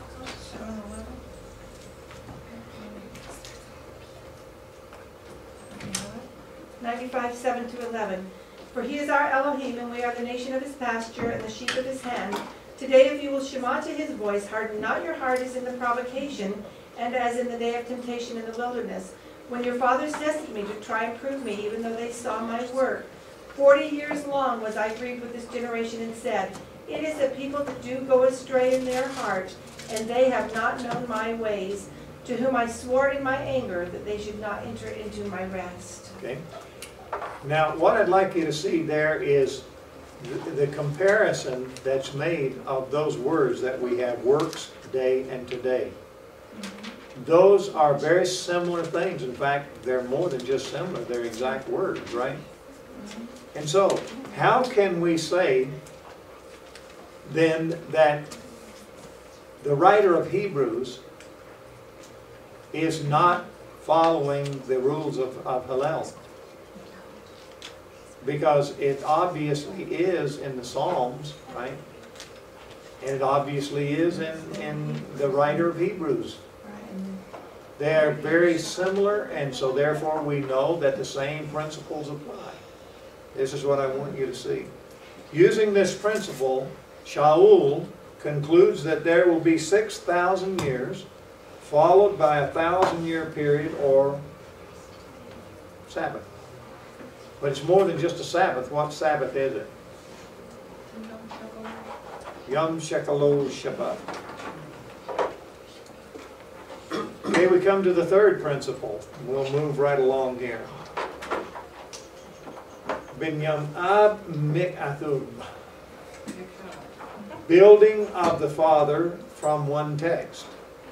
ninety-five, seven to eleven. For he is our Elohim, and we are the nation of his pasture, and the sheep of his hand. Today if you will Shema to his voice, harden not your heart as in the provocation, and as in the day of temptation in the wilderness, when your fathers tested me to try and prove me, even though they saw my work. Forty years long was I grieved with this generation, and said, it is a people that do go astray in their heart, and they have not known my ways, to whom I swore in my anger that they should not enter into my rest. Okay. Now, what I'd like you to see there is the, the comparison that's made of those words that we have, works, day, and today. Those are very similar things. In fact, they're more than just similar. They're exact words, right? And so, how can we say then that the writer of Hebrews is not following the rules of, of Hillel. Because it obviously is in the Psalms, right? And it obviously is in, in the writer of Hebrews. They are very similar, and so therefore we know that the same principles apply. This is what I want you to see. Using this principle, Shaul concludes that there will be six thousand years, followed by a thousand year period or Sabbath. But it's more than just a Sabbath. What Sabbath is it? Yom Shekalol Shabbat. Okay, we come to the third principle. We'll move right along here. Binyam Ab Mik'athub. Building of the Father from one text.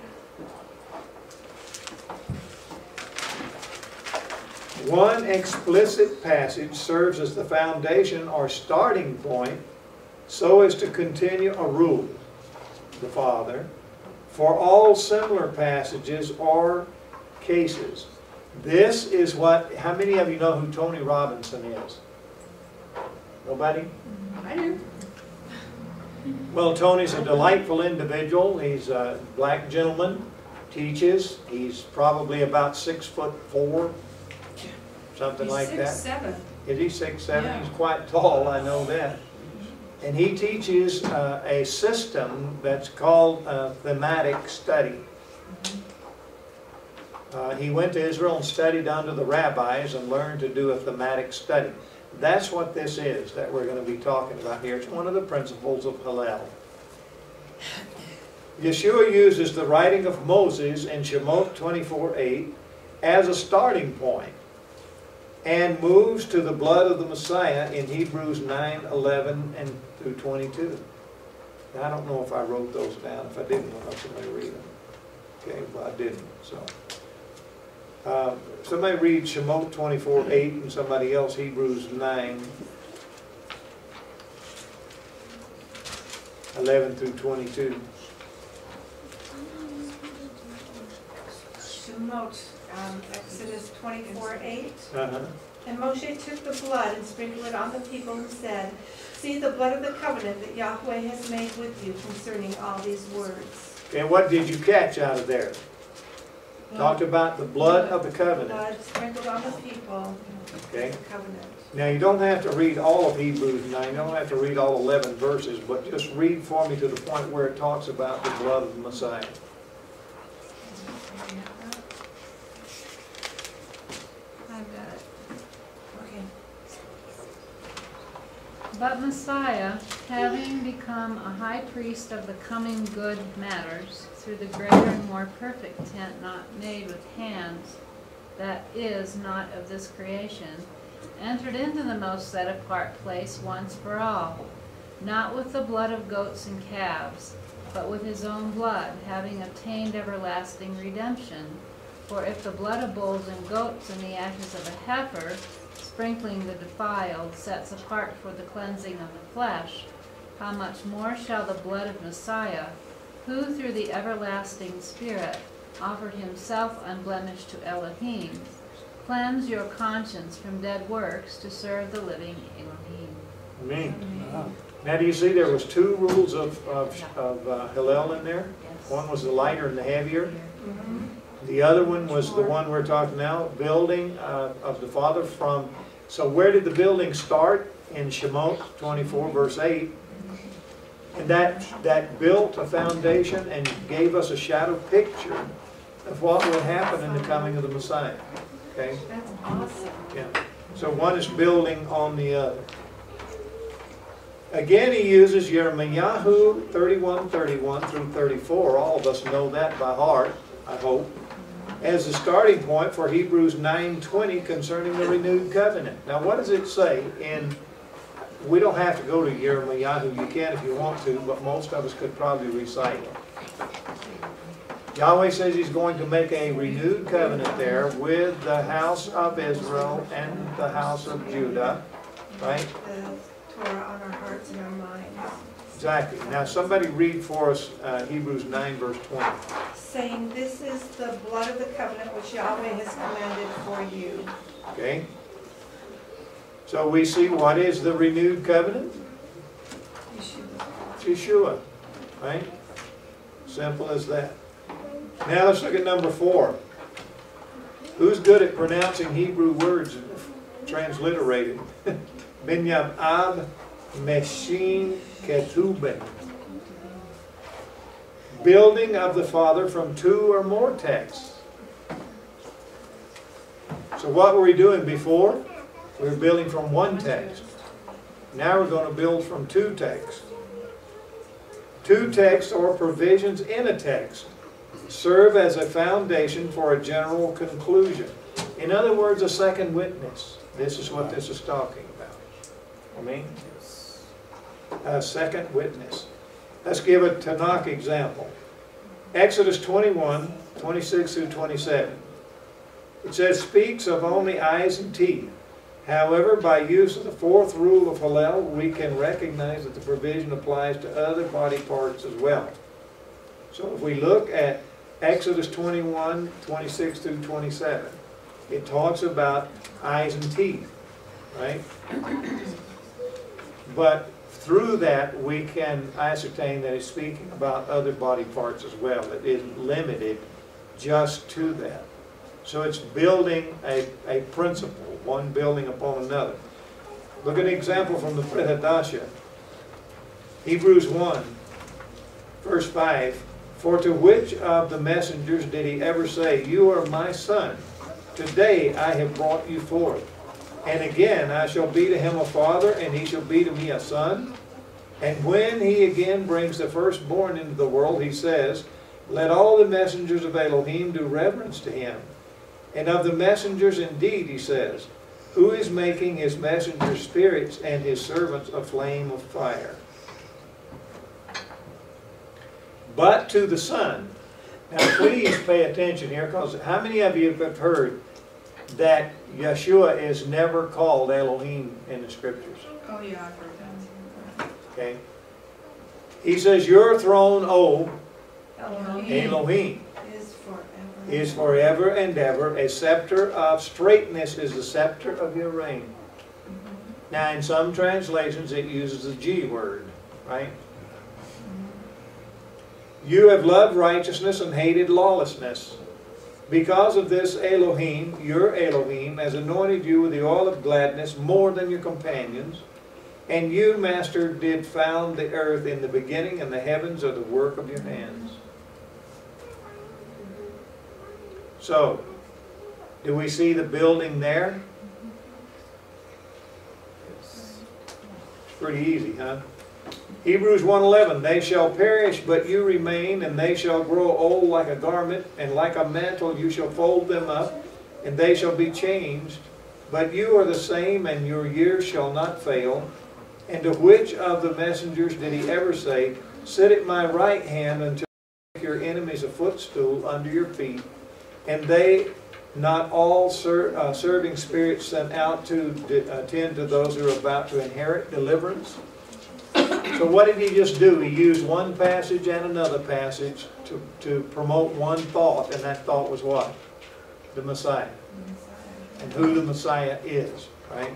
One explicit passage serves as the foundation or starting point so as to continue a rule, the Father, for all similar passages or cases. This is what, how many of you know who Tony Robinson is? Nobody? I do. Well, Tony's a delightful individual. He's a black gentleman, teaches. He's probably about six foot four, something like that. He's six, seven. Is he six, seven? Yeah. He's quite tall, I know that. And he teaches uh, a system that's called uh, thematic study. Uh, he went to Israel and studied under the rabbis and learned to do a thematic study. That's what this is that we're going to be talking about here. It's one of the principles of Hillel. Yeshua uses the writing of Moses in Shemot twenty-four eight as a starting point and moves to the blood of the Messiah in Hebrews nine eleven and through twenty-two. Now, I don't know if I wrote those down. If I didn't, I'll have somebody read them. Okay, well, I didn't, so. Uh, somebody read Shemot twenty-four eight and somebody else Hebrews nine eleven through twenty-two. Shemot, um, Exodus twenty-four eight. Uh-huh. And Moshe took the blood and sprinkled it on the people and said, "See the blood of the covenant that Yahweh has made with you concerning all these words." Okay, what did you catch out of there? Talked about the blood of the covenant. Blood sprinkled on the people. Okay. The covenant. Now you don't have to read all of Hebrews nine, you don't have to read all eleven verses, but just read for me to the point where it talks about the blood of the Messiah. I've got it. Okay. But Messiah, having become a high priest of the coming good matters, through the greater and more perfect tent not made with hands, that is not of this creation, entered into the most set apart place once for all, not with the blood of goats and calves, but with his own blood, having obtained everlasting redemption. For if the blood of bulls and goats and the ashes of a heifer, sprinkling the defiled, sets apart for the cleansing of the flesh, how much more shall the blood of Messiah, who through the everlasting Spirit offered himself unblemished to Elohim, cleanse your conscience from dead works to serve the living Elohim. Amen. Now do you see there was two rules of, of, of uh, Hillel in there? Yes. One was the lighter and the heavier. Mm-hmm. The other one was the one we're talking now, building uh, of the Father from. So where did the building start? In Shemot twenty-four verse eight. And that, that built a foundation and gave us a shadow picture of what would happen in the coming of the Messiah. Okay? That's awesome. Yeah. So one is building on the other. Again, he uses Yirmiyahu thirty-one thirty-one through thirty-four. All of us know that by heart, I hope, as the starting point for Hebrews nine twenty concerning the renewed covenant. Now, what does it say in... We don't have to go to Yirmiyahu. You can if you want to, but most of us could probably recite it. Yahweh says he's going to make a renewed covenant there with the house of Israel and the house of Judah, right? The Torah on our hearts and our minds. Exactly. Now somebody read for us uh, Hebrews nine verse twenty. Saying, this is the blood of the covenant which Yahweh has commanded for you. Okay? So we see what is the renewed covenant? Yeshua. Yeshua. Right? Simple as that. Now let's look at number four. Who's good at pronouncing Hebrew words transliterated? Binyam Ab Meshin Ketubin. Building of the Father from two or more texts. So what were we doing before? We were building from one text. Now we're going to build from two texts. Two texts or provisions in a text serve as a foundation for a general conclusion. In other words, a second witness. This is what this is talking about. I mean, a second witness. Let's give a Tanakh example. Exodus twenty-one, twenty-six through twenty-seven. It says, speaks of only eyes and teeth. However, by use of the fourth rule of Hillel, we can recognize that the provision applies to other body parts as well. So if we look at Exodus twenty-one, twenty-six through twenty-seven, it talks about eyes and teeth, right? But through that, we can ascertain that it's speaking about other body parts as well. It isn't limited just to that. So it's building a, a principle, one building upon another. Look at an example from the Brit Hadashah. Hebrews one, verse five. For to which of the messengers did he ever say, you are my son, today I have brought you forth? And again, I shall be to him a father, and he shall be to me a son. And when he again brings the firstborn into the world, he says, let all the messengers of Elohim do reverence to him. And of the messengers indeed, he says, who is making his messengers spirits and his servants a flame of fire. But to the Son. Now please pay attention here, because how many of you have heard that Yeshua is never called Elohim in the Scriptures? Oh, yeah, I've heard that. Okay. He says, your throne, O Elohim Elohim, is forever. is forever and ever. A scepter of straightness is the scepter of your reign. Now in some translations it uses the G word, right? You have loved righteousness and hated lawlessness. Because of this, Elohim, your Elohim, has anointed you with the oil of gladness more than your companions. And you, Master, did found the earth in the beginning, and the heavens are the work of your hands. So, do we see the building there? It's pretty easy, huh? Hebrews one eleven, they shall perish, but you remain, and they shall grow old like a garment, and like a mantle you shall fold them up, and they shall be changed. But you are the same, and your years shall not fail. And to which of the messengers did he ever say, sit at my right hand until I make your enemies a footstool under your feet? And they not all ser uh, serving spirits sent out to attend to those who are about to inherit deliverance? So what did he just do? He used one passage and another passage to, to promote one thought, and that thought was what? The Messiah. And who the Messiah is, right?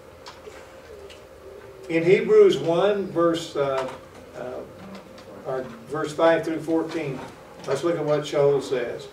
In Hebrews one, verse, uh, uh, or verse five through fourteen, let's look at what Shaul says.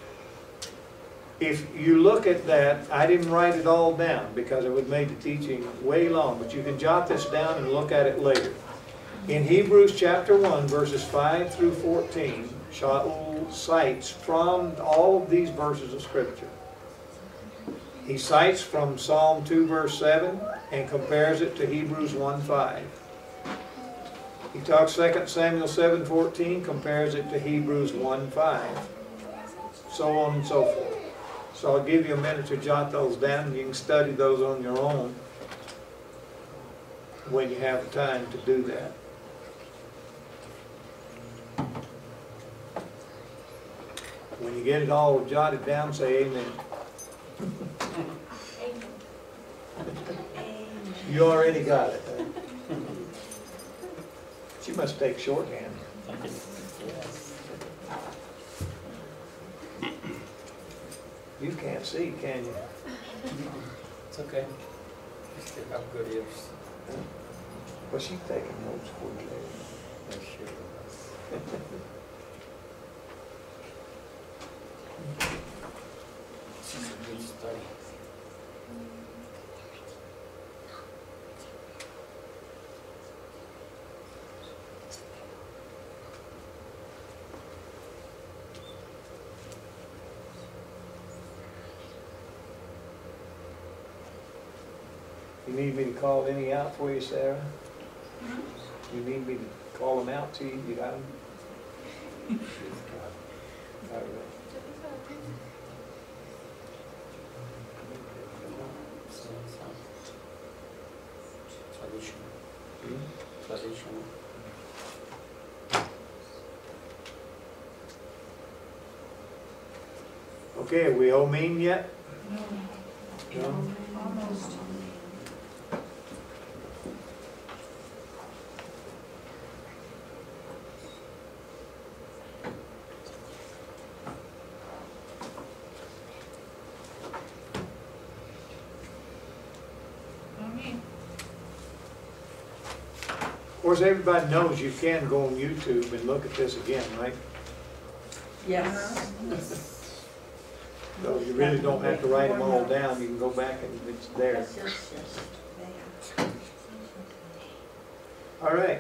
If you look at that, I didn't write it all down because it would make the teaching way long, but you can jot this down and look at it later. In Hebrews chapter one, verses five through fourteen, Shaul cites from all of these verses of Scripture. He cites from Psalm two, verse seven, and compares it to Hebrews one, five. He talks Second Samuel seven, fourteen, compares it to Hebrews one, five. So on and so forth. So I'll give you a minute to jot those down, and you can study those on your own when you have the time to do that. When you get it all jotted down, say amen. You already got it. Huh? She must take shorthand. Yes. You can't see, can you? It's okay. You still have good ears. Well, she's taking notes for you there. No, sure. This is a good study. You need me to call any out for you, Sarah? You need me to call them out to you? You got them? All right. So it's um, traditional. Hmm? Traditional. Okay, are we all mean yet? No. No? Almost. Of course, everybody knows you can go on YouTube and look at this again, right? Yes. So you really don't have to write them all down, you can go back and it's there. Yes, yes, yes. All right.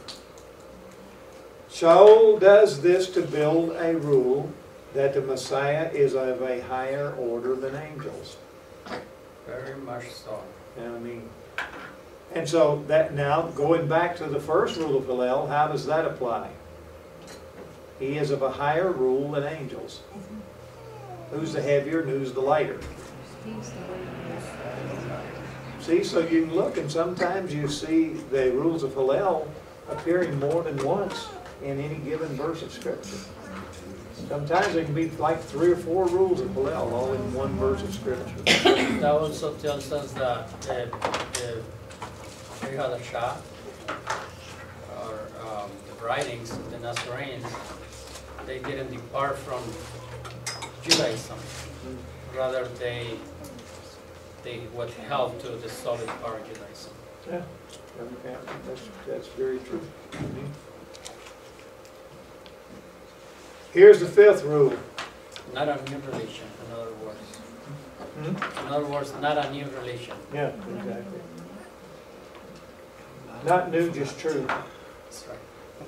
Shaul does this to build a rule that the Messiah is of a higher order than angels. Very much so. You know what I mean? And so that now, going back to the first rule of Hillel, how does that apply? He is of a higher rule than angels. Who's the heavier and who's the lighter? He's the way. See, so you can look and sometimes you see the rules of Hillel appearing more than once in any given verse of Scripture. Sometimes it can be like three or four rules of Hillel all in one verse of Scripture. That also tells us that uh, the we had a shot, or um, the writings of the Nazarenes, they didn't depart from Judaism. Rather, they they what held to the solid part of Judaism. Yeah, yeah, that's, that's very true. Here's the fifth rule. Not a new religion, in other words. Hmm? In other words, not a new religion. Yeah, exactly. Not new, just true. That's right.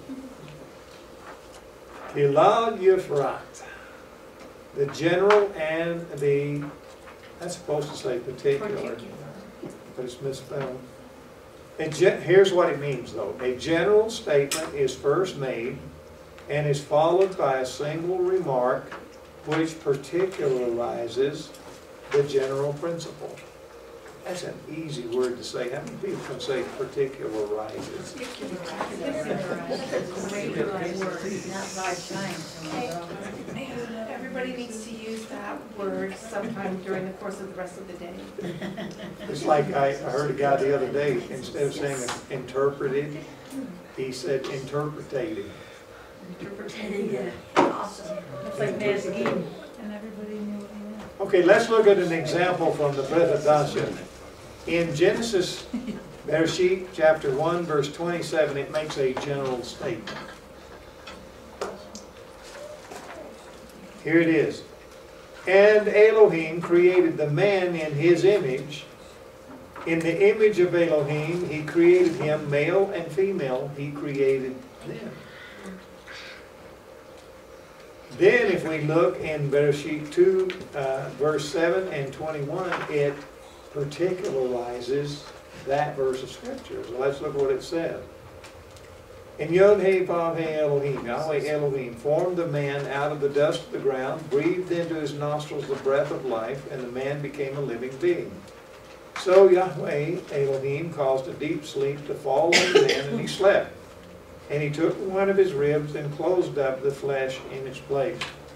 Hillel Euphrat. The general and the, that's supposed to say particular, but it's misspelled. A gen, here's what it means though. A general statement is first made and is followed by a single remark which particularizes the general principle. That's an easy word to say. How many people can say particularizes? Not five times. Everybody needs to use that word sometime during the course of the rest of the day. It's like I, I heard a guy the other day, instead of saying interpreted, he said interpretated. Interpreted, awesome. It's like Nazgul. And everybody knew what he meant. Okay, let's look at an example from the Brit Hadashah. In Genesis, Bereshit, chapter one, verse twenty-seven, it makes a general statement. Here it is. And Elohim created the man in his image. In the image of Elohim, he created him, male and female, he created them. Then if we look in Bereshit two, uh, verse seven and twenty-one, it particularizes that verse of Scripture. So let's look what it says. And Yod He Vav He Elohim, Yahweh Elohim, formed the man out of the dust of the ground, breathed into his nostrils the breath of life, and the man became a living being. So Yahweh Elohim caused a deep sleep to fall on the man, and he slept. And he took one of his ribs and closed up the flesh in its place.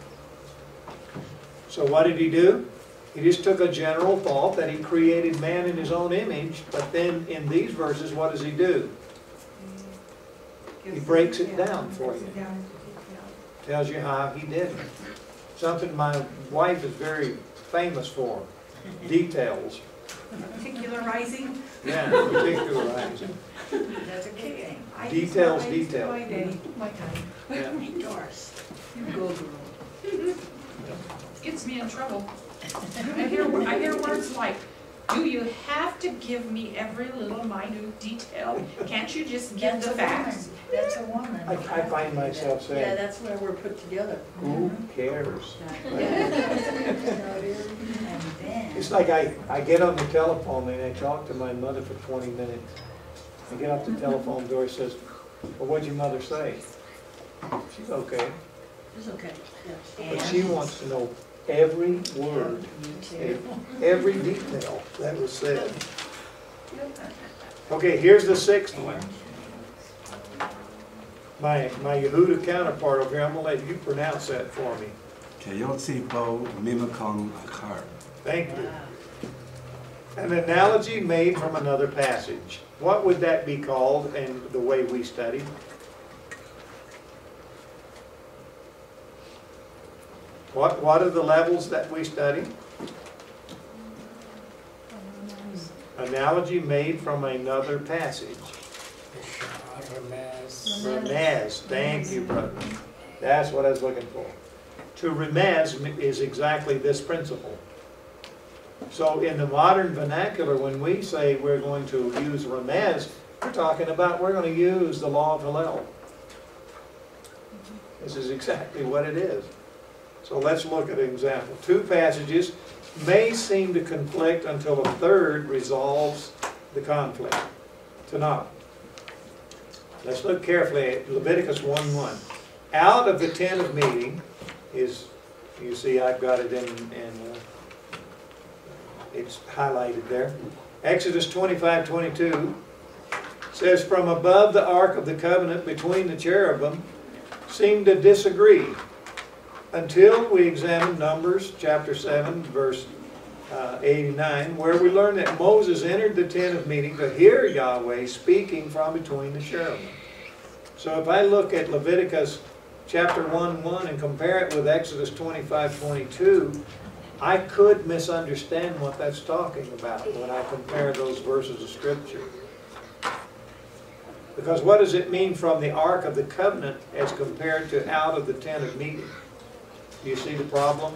So what did he do? He just took a general thought that he created man in his own image, but then in these verses, what does he do? He breaks it down for Breaks you. it down into detail. Tells you how he did it. Something my wife is very famous for, details. Particularizing. Yeah, particularizing. That's a good thing. I used to- Details, I used to detail. my day, my time. Yeah. Doris. You go, girl. Gets me in trouble. I hear, I hear words like, do you have to give me every little minute detail? Can't you just give That's the a facts? woman. That's a woman. I, I find myself Yeah, saying, that's where we're put together. who cares? And then. It's like I, I get on the telephone and I talk to my mother for twenty minutes. I get off the telephone, Doris says, well, what'd your mother say? She's okay. It's okay, yes. But she wants to know every word, Me too. every detail that was said. Okay, here's the sixth one. My, my Yehuda counterpart over here, I'm gonna let you pronounce that for me. כיוצא בו ממקום אחר. Thank you. An analogy made from another passage. What would that be called in the way we study? What, what are the levels that we study? Analogy made from another passage. Remez. Thank you, brother. That's what I was looking for. To remez is exactly this principle. So in the modern vernacular, when we say we're going to use remez, we're talking about we're going to use the law of Hillel. This is exactly what it is. So let's look at an example. Two passages may seem to conflict until a third resolves the conflict. Tanakh. Let's look carefully at Leviticus one one. Out of the tent of meeting is, you see I've got it in, in uh, it's highlighted there. Exodus twenty-five twenty-two says, from above the ark of the covenant between the cherubim seemed to disagree until we examine Numbers chapter seven verse uh, eighty-nine, where we learn that Moses entered the tent of meeting to hear Yahweh speaking from between the cherubim. So if I look at Leviticus chapter one one and compare it with Exodus twenty-five twenty-two, I could misunderstand what that's talking about when I compare those verses of Scripture. Because what does it mean from the Ark of the Covenant as compared to out of the tent of meeting? Do you see the problem?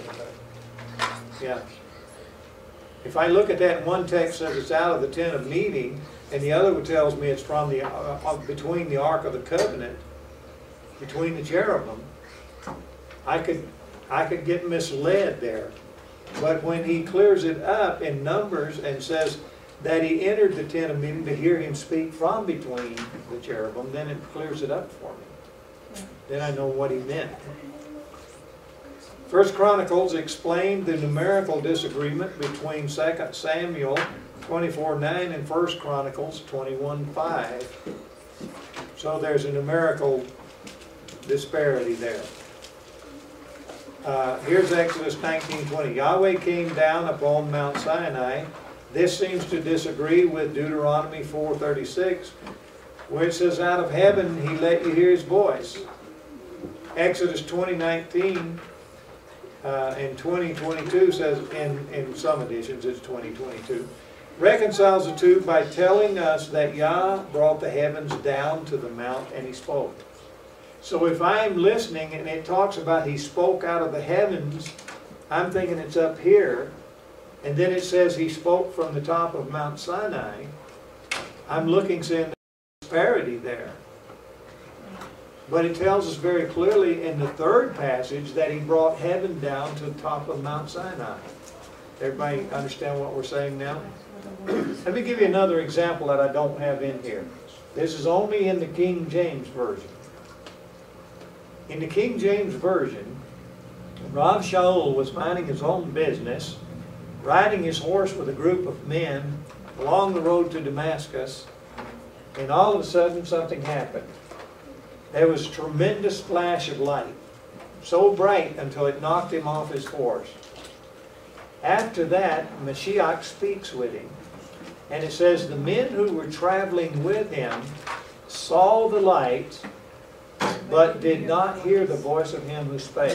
Yeah. If I look at that in one text says it's out of the tent of meeting, and the other one tells me it's from the uh, between the Ark of the Covenant, between the cherubim, I could I could get misled there. But when he clears it up in Numbers and says that he entered the tent of meeting to hear him speak from between the cherubim, then it clears it up for me. Then I know what he meant. First Chronicles explained the numerical disagreement between Second Samuel twenty-four nine and First Chronicles twenty-one five. So there's a numerical disparity there. Uh, here's Exodus nineteen twenty. Yahweh came down upon Mount Sinai. This seems to disagree with Deuteronomy four thirty-six, where it says, out of heaven he let you hear his voice. Exodus twenty nineteen uh, and twenty twenty-two says, in, in some editions it's twenty twenty-two, reconciles the two by telling us that Yah brought the heavens down to the mount and he spoke. So if I'm listening and it talks about he spoke out of the heavens, I'm thinking it's up here. And then it says he spoke from the top of Mount Sinai. I'm looking, saying there's disparity there. But it tells us very clearly in the third passage that he brought heaven down to the top of Mount Sinai. Everybody understand what we're saying now? Let me give you another example that I don't have in here. This is only in the King James Version. In the King James Version, Rav Shaul was minding his own business, riding his horse with a group of men along the road to Damascus, and all of a sudden something happened. There was a tremendous flash of light, so bright until it knocked him off his horse. After that, Mashiach speaks with him, and it says the men who were traveling with him saw the light, but did not hear the voice of him who spake.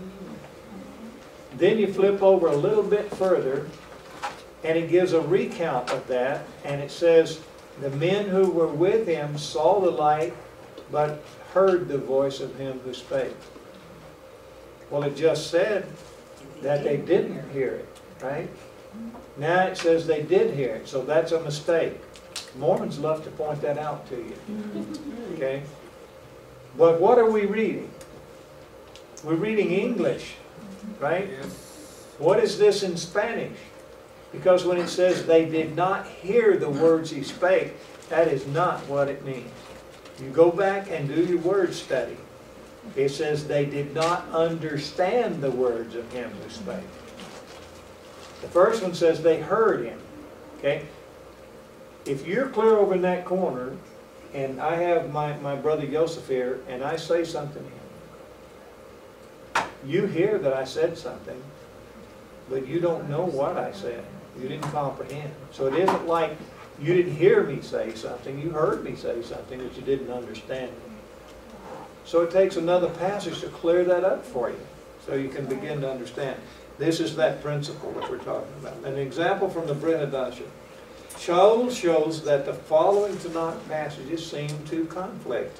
Then you flip over a little bit further, and it gives a recount of that, and it says, the men who were with him saw the light, but heard the voice of him who spake. Well, it just said that they didn't hear it, right? Now it says they did hear it, so that's a mistake. Mormons love to point that out to you. Okay? But what are we reading? We're reading English, right? What is this in Spanish? Because when it says they did not hear the words he spake, that is not what it means. You go back and do your word study. It says they did not understand the words of him who spake. The first one says they heard him. Okay? If you're clear over in that corner, and I have my, my brother Joseph here, and I say something to him, you hear that I said something, but you don't know what I said. You didn't comprehend. So it isn't like you didn't hear me say something, you heard me say something, but you didn't understand it. So it takes another passage to clear that up for you, so you can begin to understand. This is that principle that we're talking about. An example from the Brit Hadasha. Shaul shows that the following Tanakh passages seem to conflict.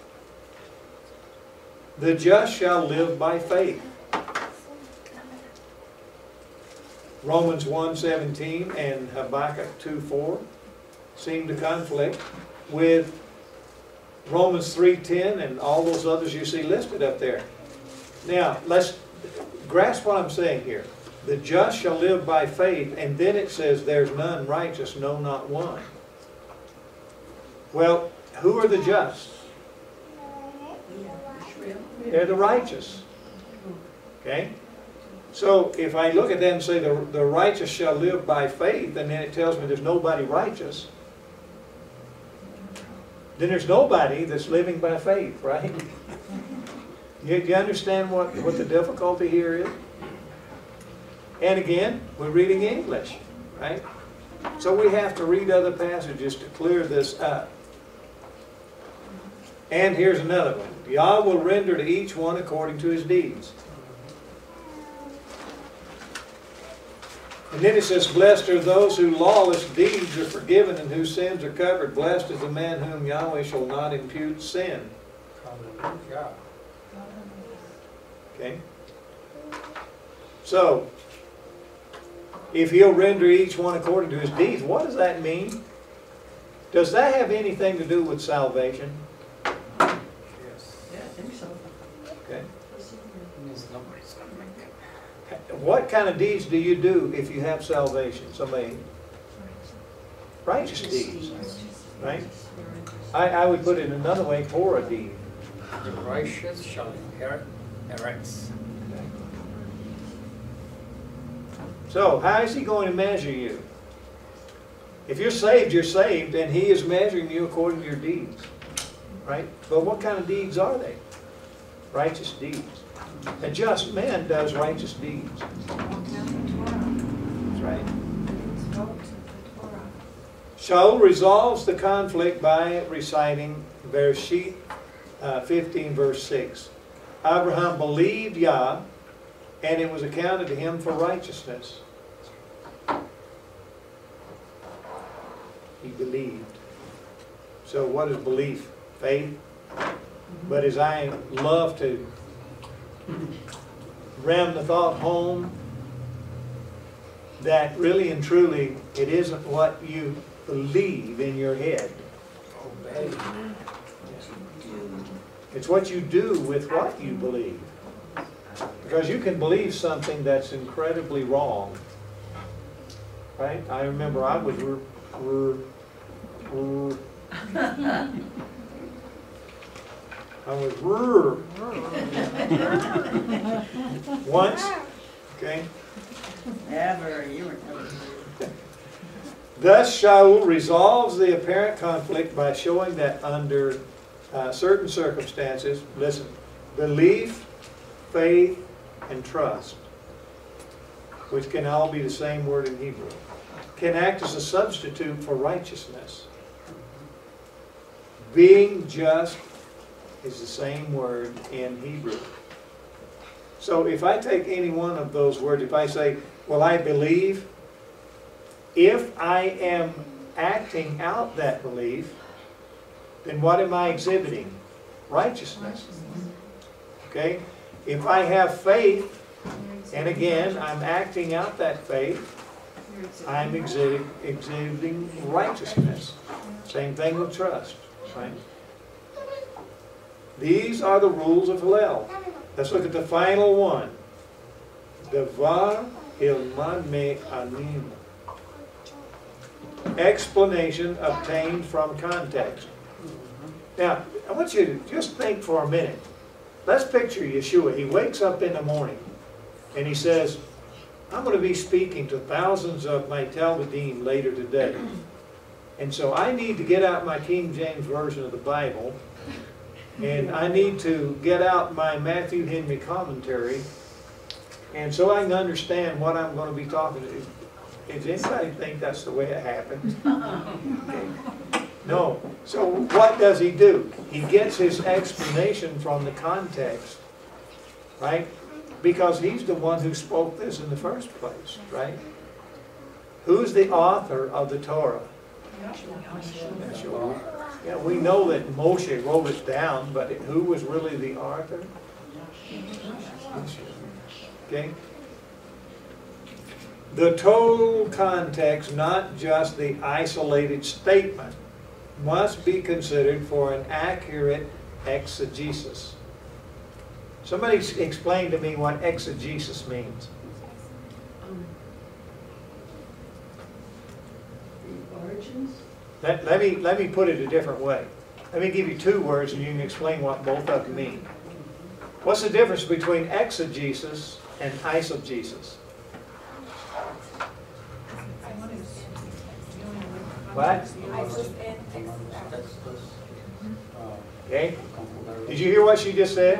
The just shall live by faith. Romans one seventeen and Habakkuk two four seem to conflict with Romans three ten and all those others you see listed up there. Now, let's grasp what I'm saying here. The just shall live by faith, and then it says, there's none righteous, no, not one. Well, who are the just? They're the righteous. Okay? So, if I look at that and say, the, the righteous shall live by faith, and then it tells me there's nobody righteous, then there's nobody that's living by faith, right? You, you understand what, what the difficulty here is? And again, we're reading English, right? So we have to read other passages to clear this up. And here's another one. Yah will render to each one according to his deeds. And then it says, blessed are those whose lawless deeds are forgiven and whose sins are covered. Blessed is the man whom Yahweh shall not impute sin. Hallelujah. Okay? So, if he'll render each one according to his deeds, what does that mean? Does that have anything to do with salvation? Yes. Yeah, I think so. Okay. Means nobody's gonna make it. What kind of deeds do you do if you have salvation? Somebody, righteous deeds, right? I, I would put it another way, for a deed. The righteous shall inherit Eretz. So, how is he going to measure you? If you're saved, you're saved, and he is measuring you according to your deeds. Right? But what kind of deeds are they? Righteous deeds. A just man does righteous deeds. That's right. Shaul resolves the conflict by reciting Bereshit uh, fifteen, verse six. Abraham believed Yah, and it was accounted to him for righteousness. He believed. So what is belief? Faith. But as I love to ram the thought home, that really and truly it isn't what you believe in your head. Obey. It's what you do with what you believe. Because you can believe something that's incredibly wrong. Right? I remember I was r r r I was r once. Okay. Never, you were never. Thus Shaul resolves the apparent conflict by showing that under uh, certain circumstances, listen, belief, faith, and trust, which can all be the same word in Hebrew, can act as a substitute for righteousness. Being just is the same word in Hebrew. So if I take any one of those words, if I say, well, I believe, if I am acting out that belief, then what am I exhibiting? Righteousness. Okay? If I have faith, and again, I'm acting out that faith, I'm exhibiting, exhibiting righteousness. Same thing with trust. Right? These are the rules of Hillel. Let's look at the final one. Davar ilmad me anim. Explanation obtained from context. Now, I want you to just think for a minute. Let's picture Yeshua. He wakes up in the morning and he says, I'm going to be speaking to thousands of my Talmudim later today. And so I need to get out my King James Version of the Bible, and I need to get out my Matthew Henry commentary, and so I can understand what I'm going to be talking to. Does anybody think that's the way it happens? Okay. No. So what does he do? He gets his explanation from the context, right? Because he's the one who spoke this in the first place, right? Who's the author of the Torah? Yeshua. Yeah, we know that Moshe wrote it down, but who was really the author? Okay? The total context, not just the isolated statement, must be considered for an accurate exegesis. Somebody explain to me what exegesis means. Origins? Let, let, me, let me put it a different way. Let me give you two words and you can explain what both of them mean. What's the difference between exegesis and eisegesis? What? Okay. Did you hear what she just said?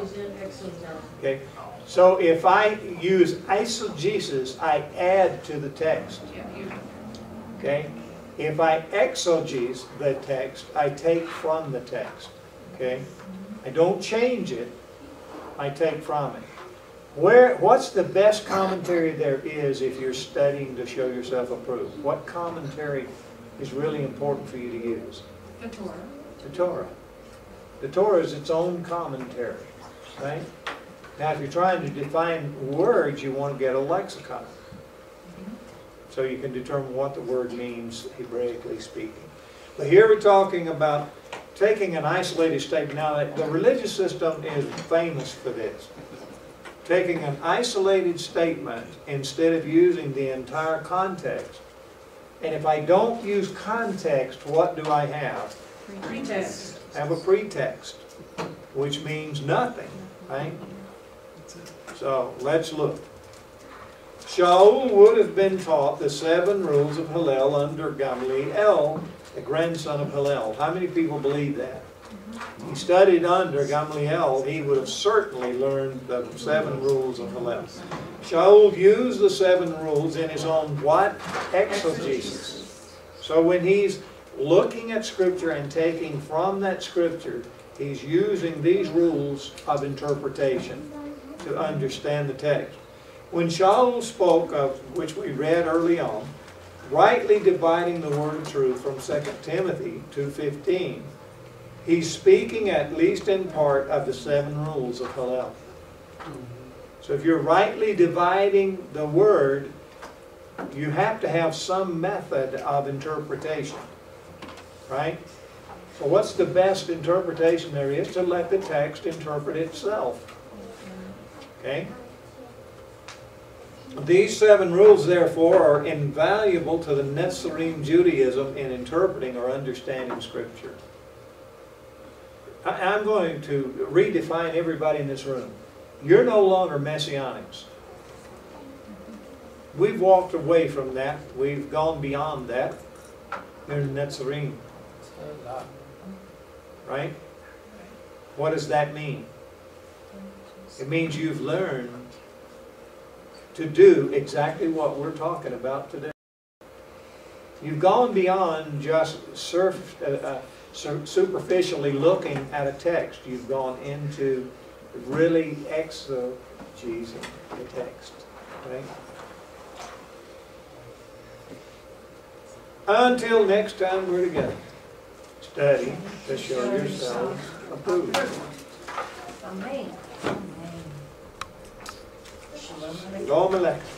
Okay. So if I use eisegesis, I add to the text. Okay. If I exegese the text, I take from the text. Okay. I don't change it. I take from it. Where? What's the best commentary there is if you're studying to show yourself approved? What commentary is really important for you to use? The Torah. The Torah. The Torah is its own commentary, right? Now, if you're trying to define words, you want to get a lexicon, so you can determine what the word means, Hebraically speaking. But here we're talking about taking an isolated statement. Now, the religious system is famous for this. Taking an isolated statement instead of using the entire context. And if I don't use context, what do I have? Pretext. I have a pretext, which means nothing, right? So, let's look. Shaul would have been taught the seven rules of Hillel under Gamaliel, the grandson of Hillel. How many people believe that? He studied under Gamaliel, he would have certainly learned the seven rules of Hillel. Shaul used the seven rules in his own what? Exegesis. So when he's looking at Scripture and taking from that Scripture, he's using these rules of interpretation to understand the text. When Shaul spoke of, which we read early on, rightly dividing the word of truth from Second Timothy two fifteen, he's speaking at least in part of the seven rules of Hillel. So if you're rightly dividing the word, you have to have some method of interpretation. Right? So what's the best interpretation there is? To let the text interpret itself. Okay? These seven rules, therefore, are invaluable to the Nazarene Judaism in interpreting or understanding Scripture. I'm going to redefine everybody in this room. You're no longer Messianics. We've walked away from that. We've gone beyond that. You're Nazarene. Right? What does that mean? It means you've learned to do exactly what we're talking about today. You've gone beyond just surf, uh, uh, su- superficially looking at a text. You've gone into really exegesing the text. Right? Until next time we're together, study to show yourselves approved. Amen. Shalom Aleichem. Shalom Aleichem.